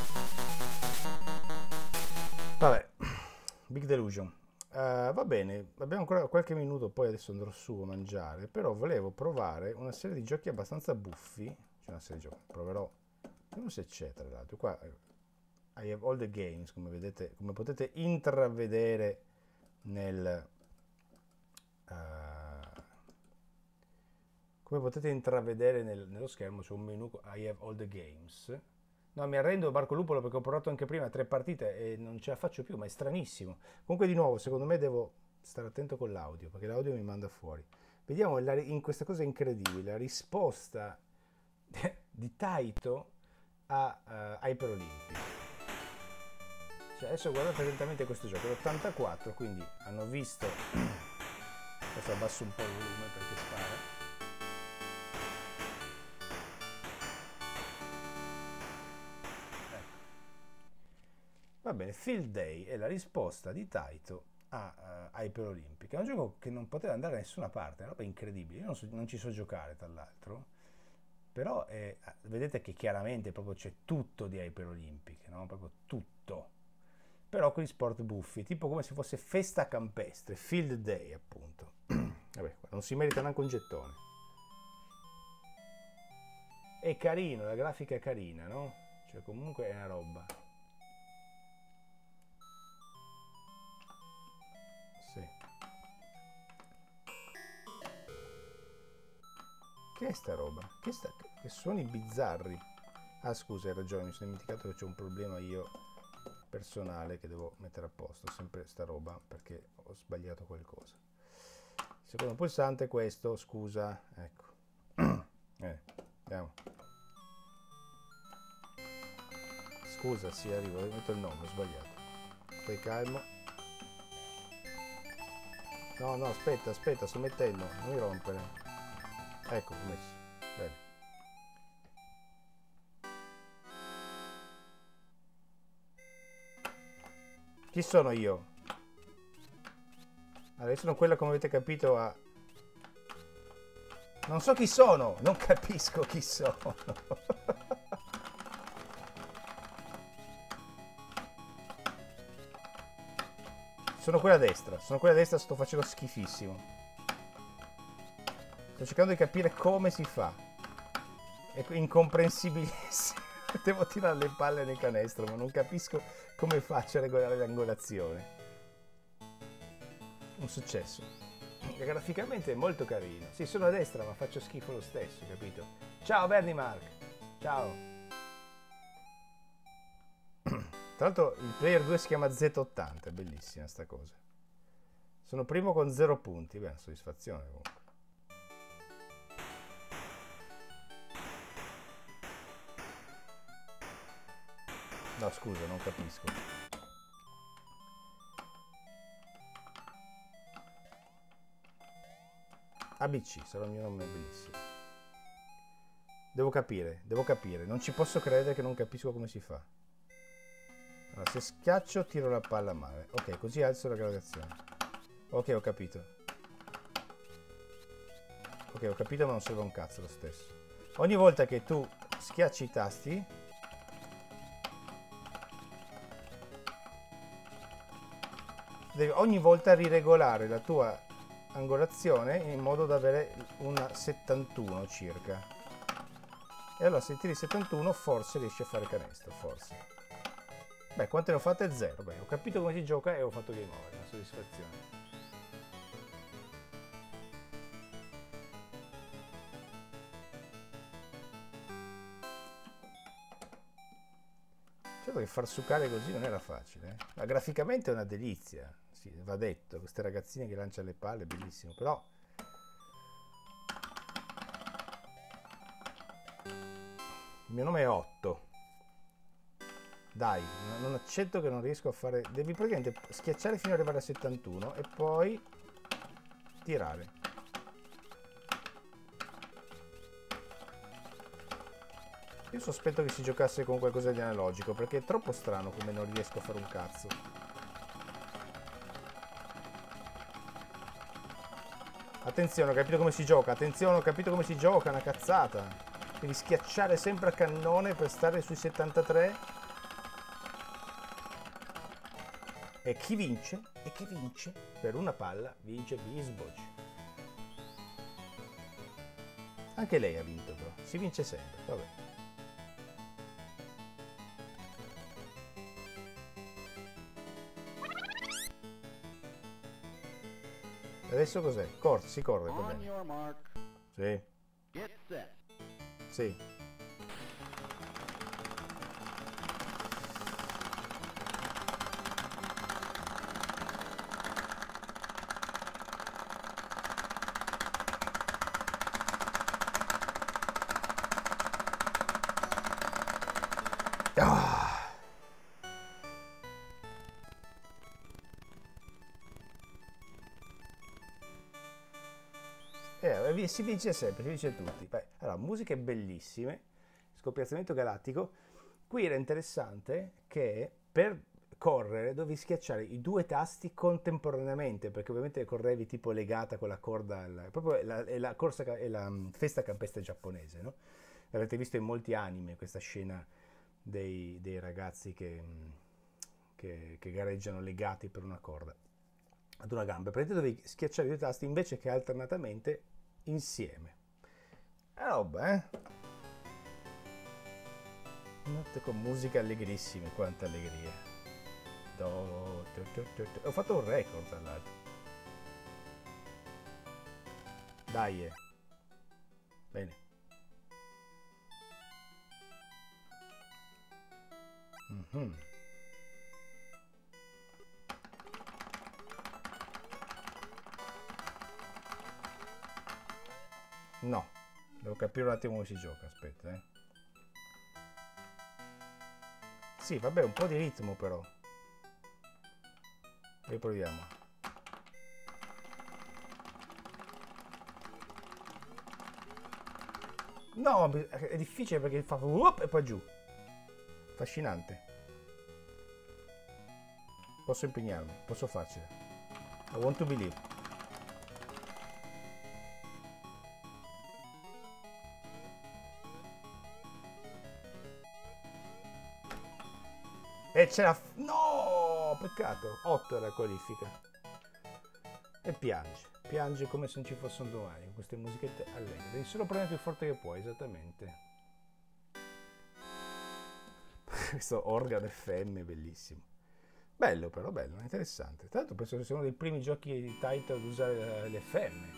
[SPEAKER 1] Vabbè, Big Delusion. Uh, va bene, abbiamo ancora qualche minuto, poi adesso andrò su a mangiare, però volevo provare una serie di giochi abbastanza buffi, cioè una serie di giochi, proverò, vediamo se c'è tra l'altro, qua I have all the games, come vedete, come potete intravedere nel, uh, come potete intravedere nel, nello schermo c'è un menu, I have all the games. No, mi arrendo Marco Lupolo perché ho provato anche prima tre partite e non ce la faccio più, ma è stranissimo. Comunque di nuovo, secondo me devo stare attento con l'audio, perché l'audio mi manda fuori. Vediamo la, in questa cosa incredibile, la risposta di Taito a, uh, ai Hyper Olympic. Cioè, adesso guardate attentamente questo gioco, è l'ottantaquattro, quindi hanno visto... Adesso abbasso un po' il volume perché spara. Va bene, Field Day è la risposta di Taito a uh, Hyper Olympic. È un gioco che non poteva andare da nessuna parte, è una roba incredibile. Io non, so, non ci so giocare, tra l'altro, però è, vedete che chiaramente proprio c'è tutto di Hyper Olympic, no? Proprio tutto. Però con gli sport buffi, tipo come se fosse festa campestre, Field Day appunto. Vabbè, non si merita neanche un gettone. È carino, la grafica è carina, no? Cioè comunque è una roba. Sì. Che è sta roba? Che, sta... che suoni bizzarri. Ah scusa, hai ragione, mi sono dimenticato che c'è un problema io personale che devo mettere a posto, sempre sta roba perché ho sbagliato qualcosa. Il secondo pulsante è questo, scusa, ecco. eh, andiamo. Scusa, sì, arrivo, metto il nome, ho sbagliato. Stai calmo. No, no, aspetta, aspetta, sto mettendo, non mi rompere. Ecco, ho messo. Bene. Chi sono io? Allora, io sono quella, come avete capito, a... Non so chi sono, non capisco chi sono. Sono quella a destra, sono quella a destra, sto facendo schifissimo. Sto cercando di capire come si fa. È incomprensibilissimo. Devo tirare le palle nel canestro, ma non capisco come faccio a regolare l'angolazione. un successo. E graficamente è molto carino. Sì, sono a destra, ma faccio schifo lo stesso, capito? Ciao Bernie Mark. Ciao. Tra l'altro il player due si chiama Z ottanta, è bellissima sta cosa. Sono primo con zero punti, beh, soddisfazione comunque. No, scusa, non capisco. A B C, sarà il mio nome, bellissimo. Devo capire, devo capire. Non ci posso credere che non capisco come si fa. Allora, se schiaccio tiro la palla male. Ok, così alzo la gradazione. Ok, ho capito. Ok, ho capito, ma non serve un cazzo lo stesso. Ogni volta che tu schiacci i tasti, devi ogni volta riregolare la tua angolazione in modo da avere una settantuno circa. E allora se tiri settantuno forse riesci a fare canestro, forse. Beh, quante ne ho fatte? Zero. Beh, ho capito come si gioca e ho fatto game over, una soddisfazione. Certo che far succare così non era facile, eh? Ma graficamente è una delizia, sì, va detto, queste ragazzine che lanciano le palle, bellissimo, però il mio nome è Otto. Dai, non accetto che non riesco a fare... Devi praticamente schiacciare fino ad arrivare a settantuno e poi tirare. Io sospetto che si giocasse con qualcosa di analogico, perché è troppo strano come non riesco a fare un cazzo. Attenzione, ho capito come si gioca, attenzione, ho capito come si gioca, una cazzata. Devi schiacciare sempre a cannone per stare sui settantatré. E chi vince? E chi vince? Per una palla vince Bisboc. Anche lei ha vinto però, si vince sempre, vabbè. Adesso cos'è? Cor si corre, va bene. Sì. Sì. Ah. Eh, si vince sempre, si vince tutti. Beh, allora, musiche bellissime, Scoppiazzamento galattico. Qui era interessante che per correre dovevi schiacciare i due tasti contemporaneamente, perché ovviamente correvi tipo legata con la corda, al, proprio la, è la corsa, è la um, festa campestre giapponese, no? L'avete visto in molti anime questa scena dei, dei ragazzi che, che, che gareggiano legati per una corda ad una gamba. Praticamente dovevi schiacciare i due tasti invece che alternatamente insieme. È roba, eh? Notte con musica allegrissime, quanta allegria. Do, do, do, do, do. Ho fatto un record tra l'altro. Dai, eh. Bene. Mm-hmm. No, devo capire un attimo come si gioca, aspetta, eh. Sì, vabbè, un po' di ritmo però. Riproviamo. No, è difficile perché fa whoop e poi giù. Affascinante. Posso impegnarmi, posso farcela. I want to believe. E c'era... No! Peccato. otto è la qualifica. E piange. Piange come se non ci fosse un domani. Con queste musichette allegre. Devi solo prendere più forte che puoi, esattamente. Questo organo F M bellissimo. Bello però, bello, interessante. Tra l'altro penso che sia uno dei primi giochi di Taito ad usare l'F M.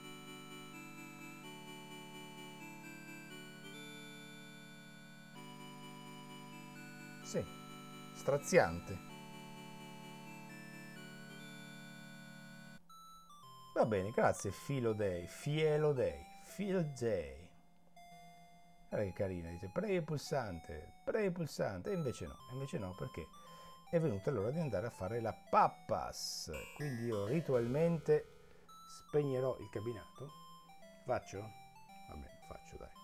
[SPEAKER 1] Sì, straziante. Va bene, grazie Filo Day, Fielo Day, Filo Day. Guarda che carina, dice premi il pulsante, premi il pulsante, e invece no, invece no perché è venuta l'ora di andare a fare la pappas. Quindi io ritualmente spegnerò il cabinato. Faccio? Va bene, faccio dai.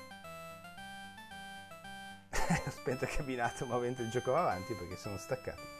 [SPEAKER 1] Ho spento il cabinato ma mentre il gioco va avanti perché sono staccati.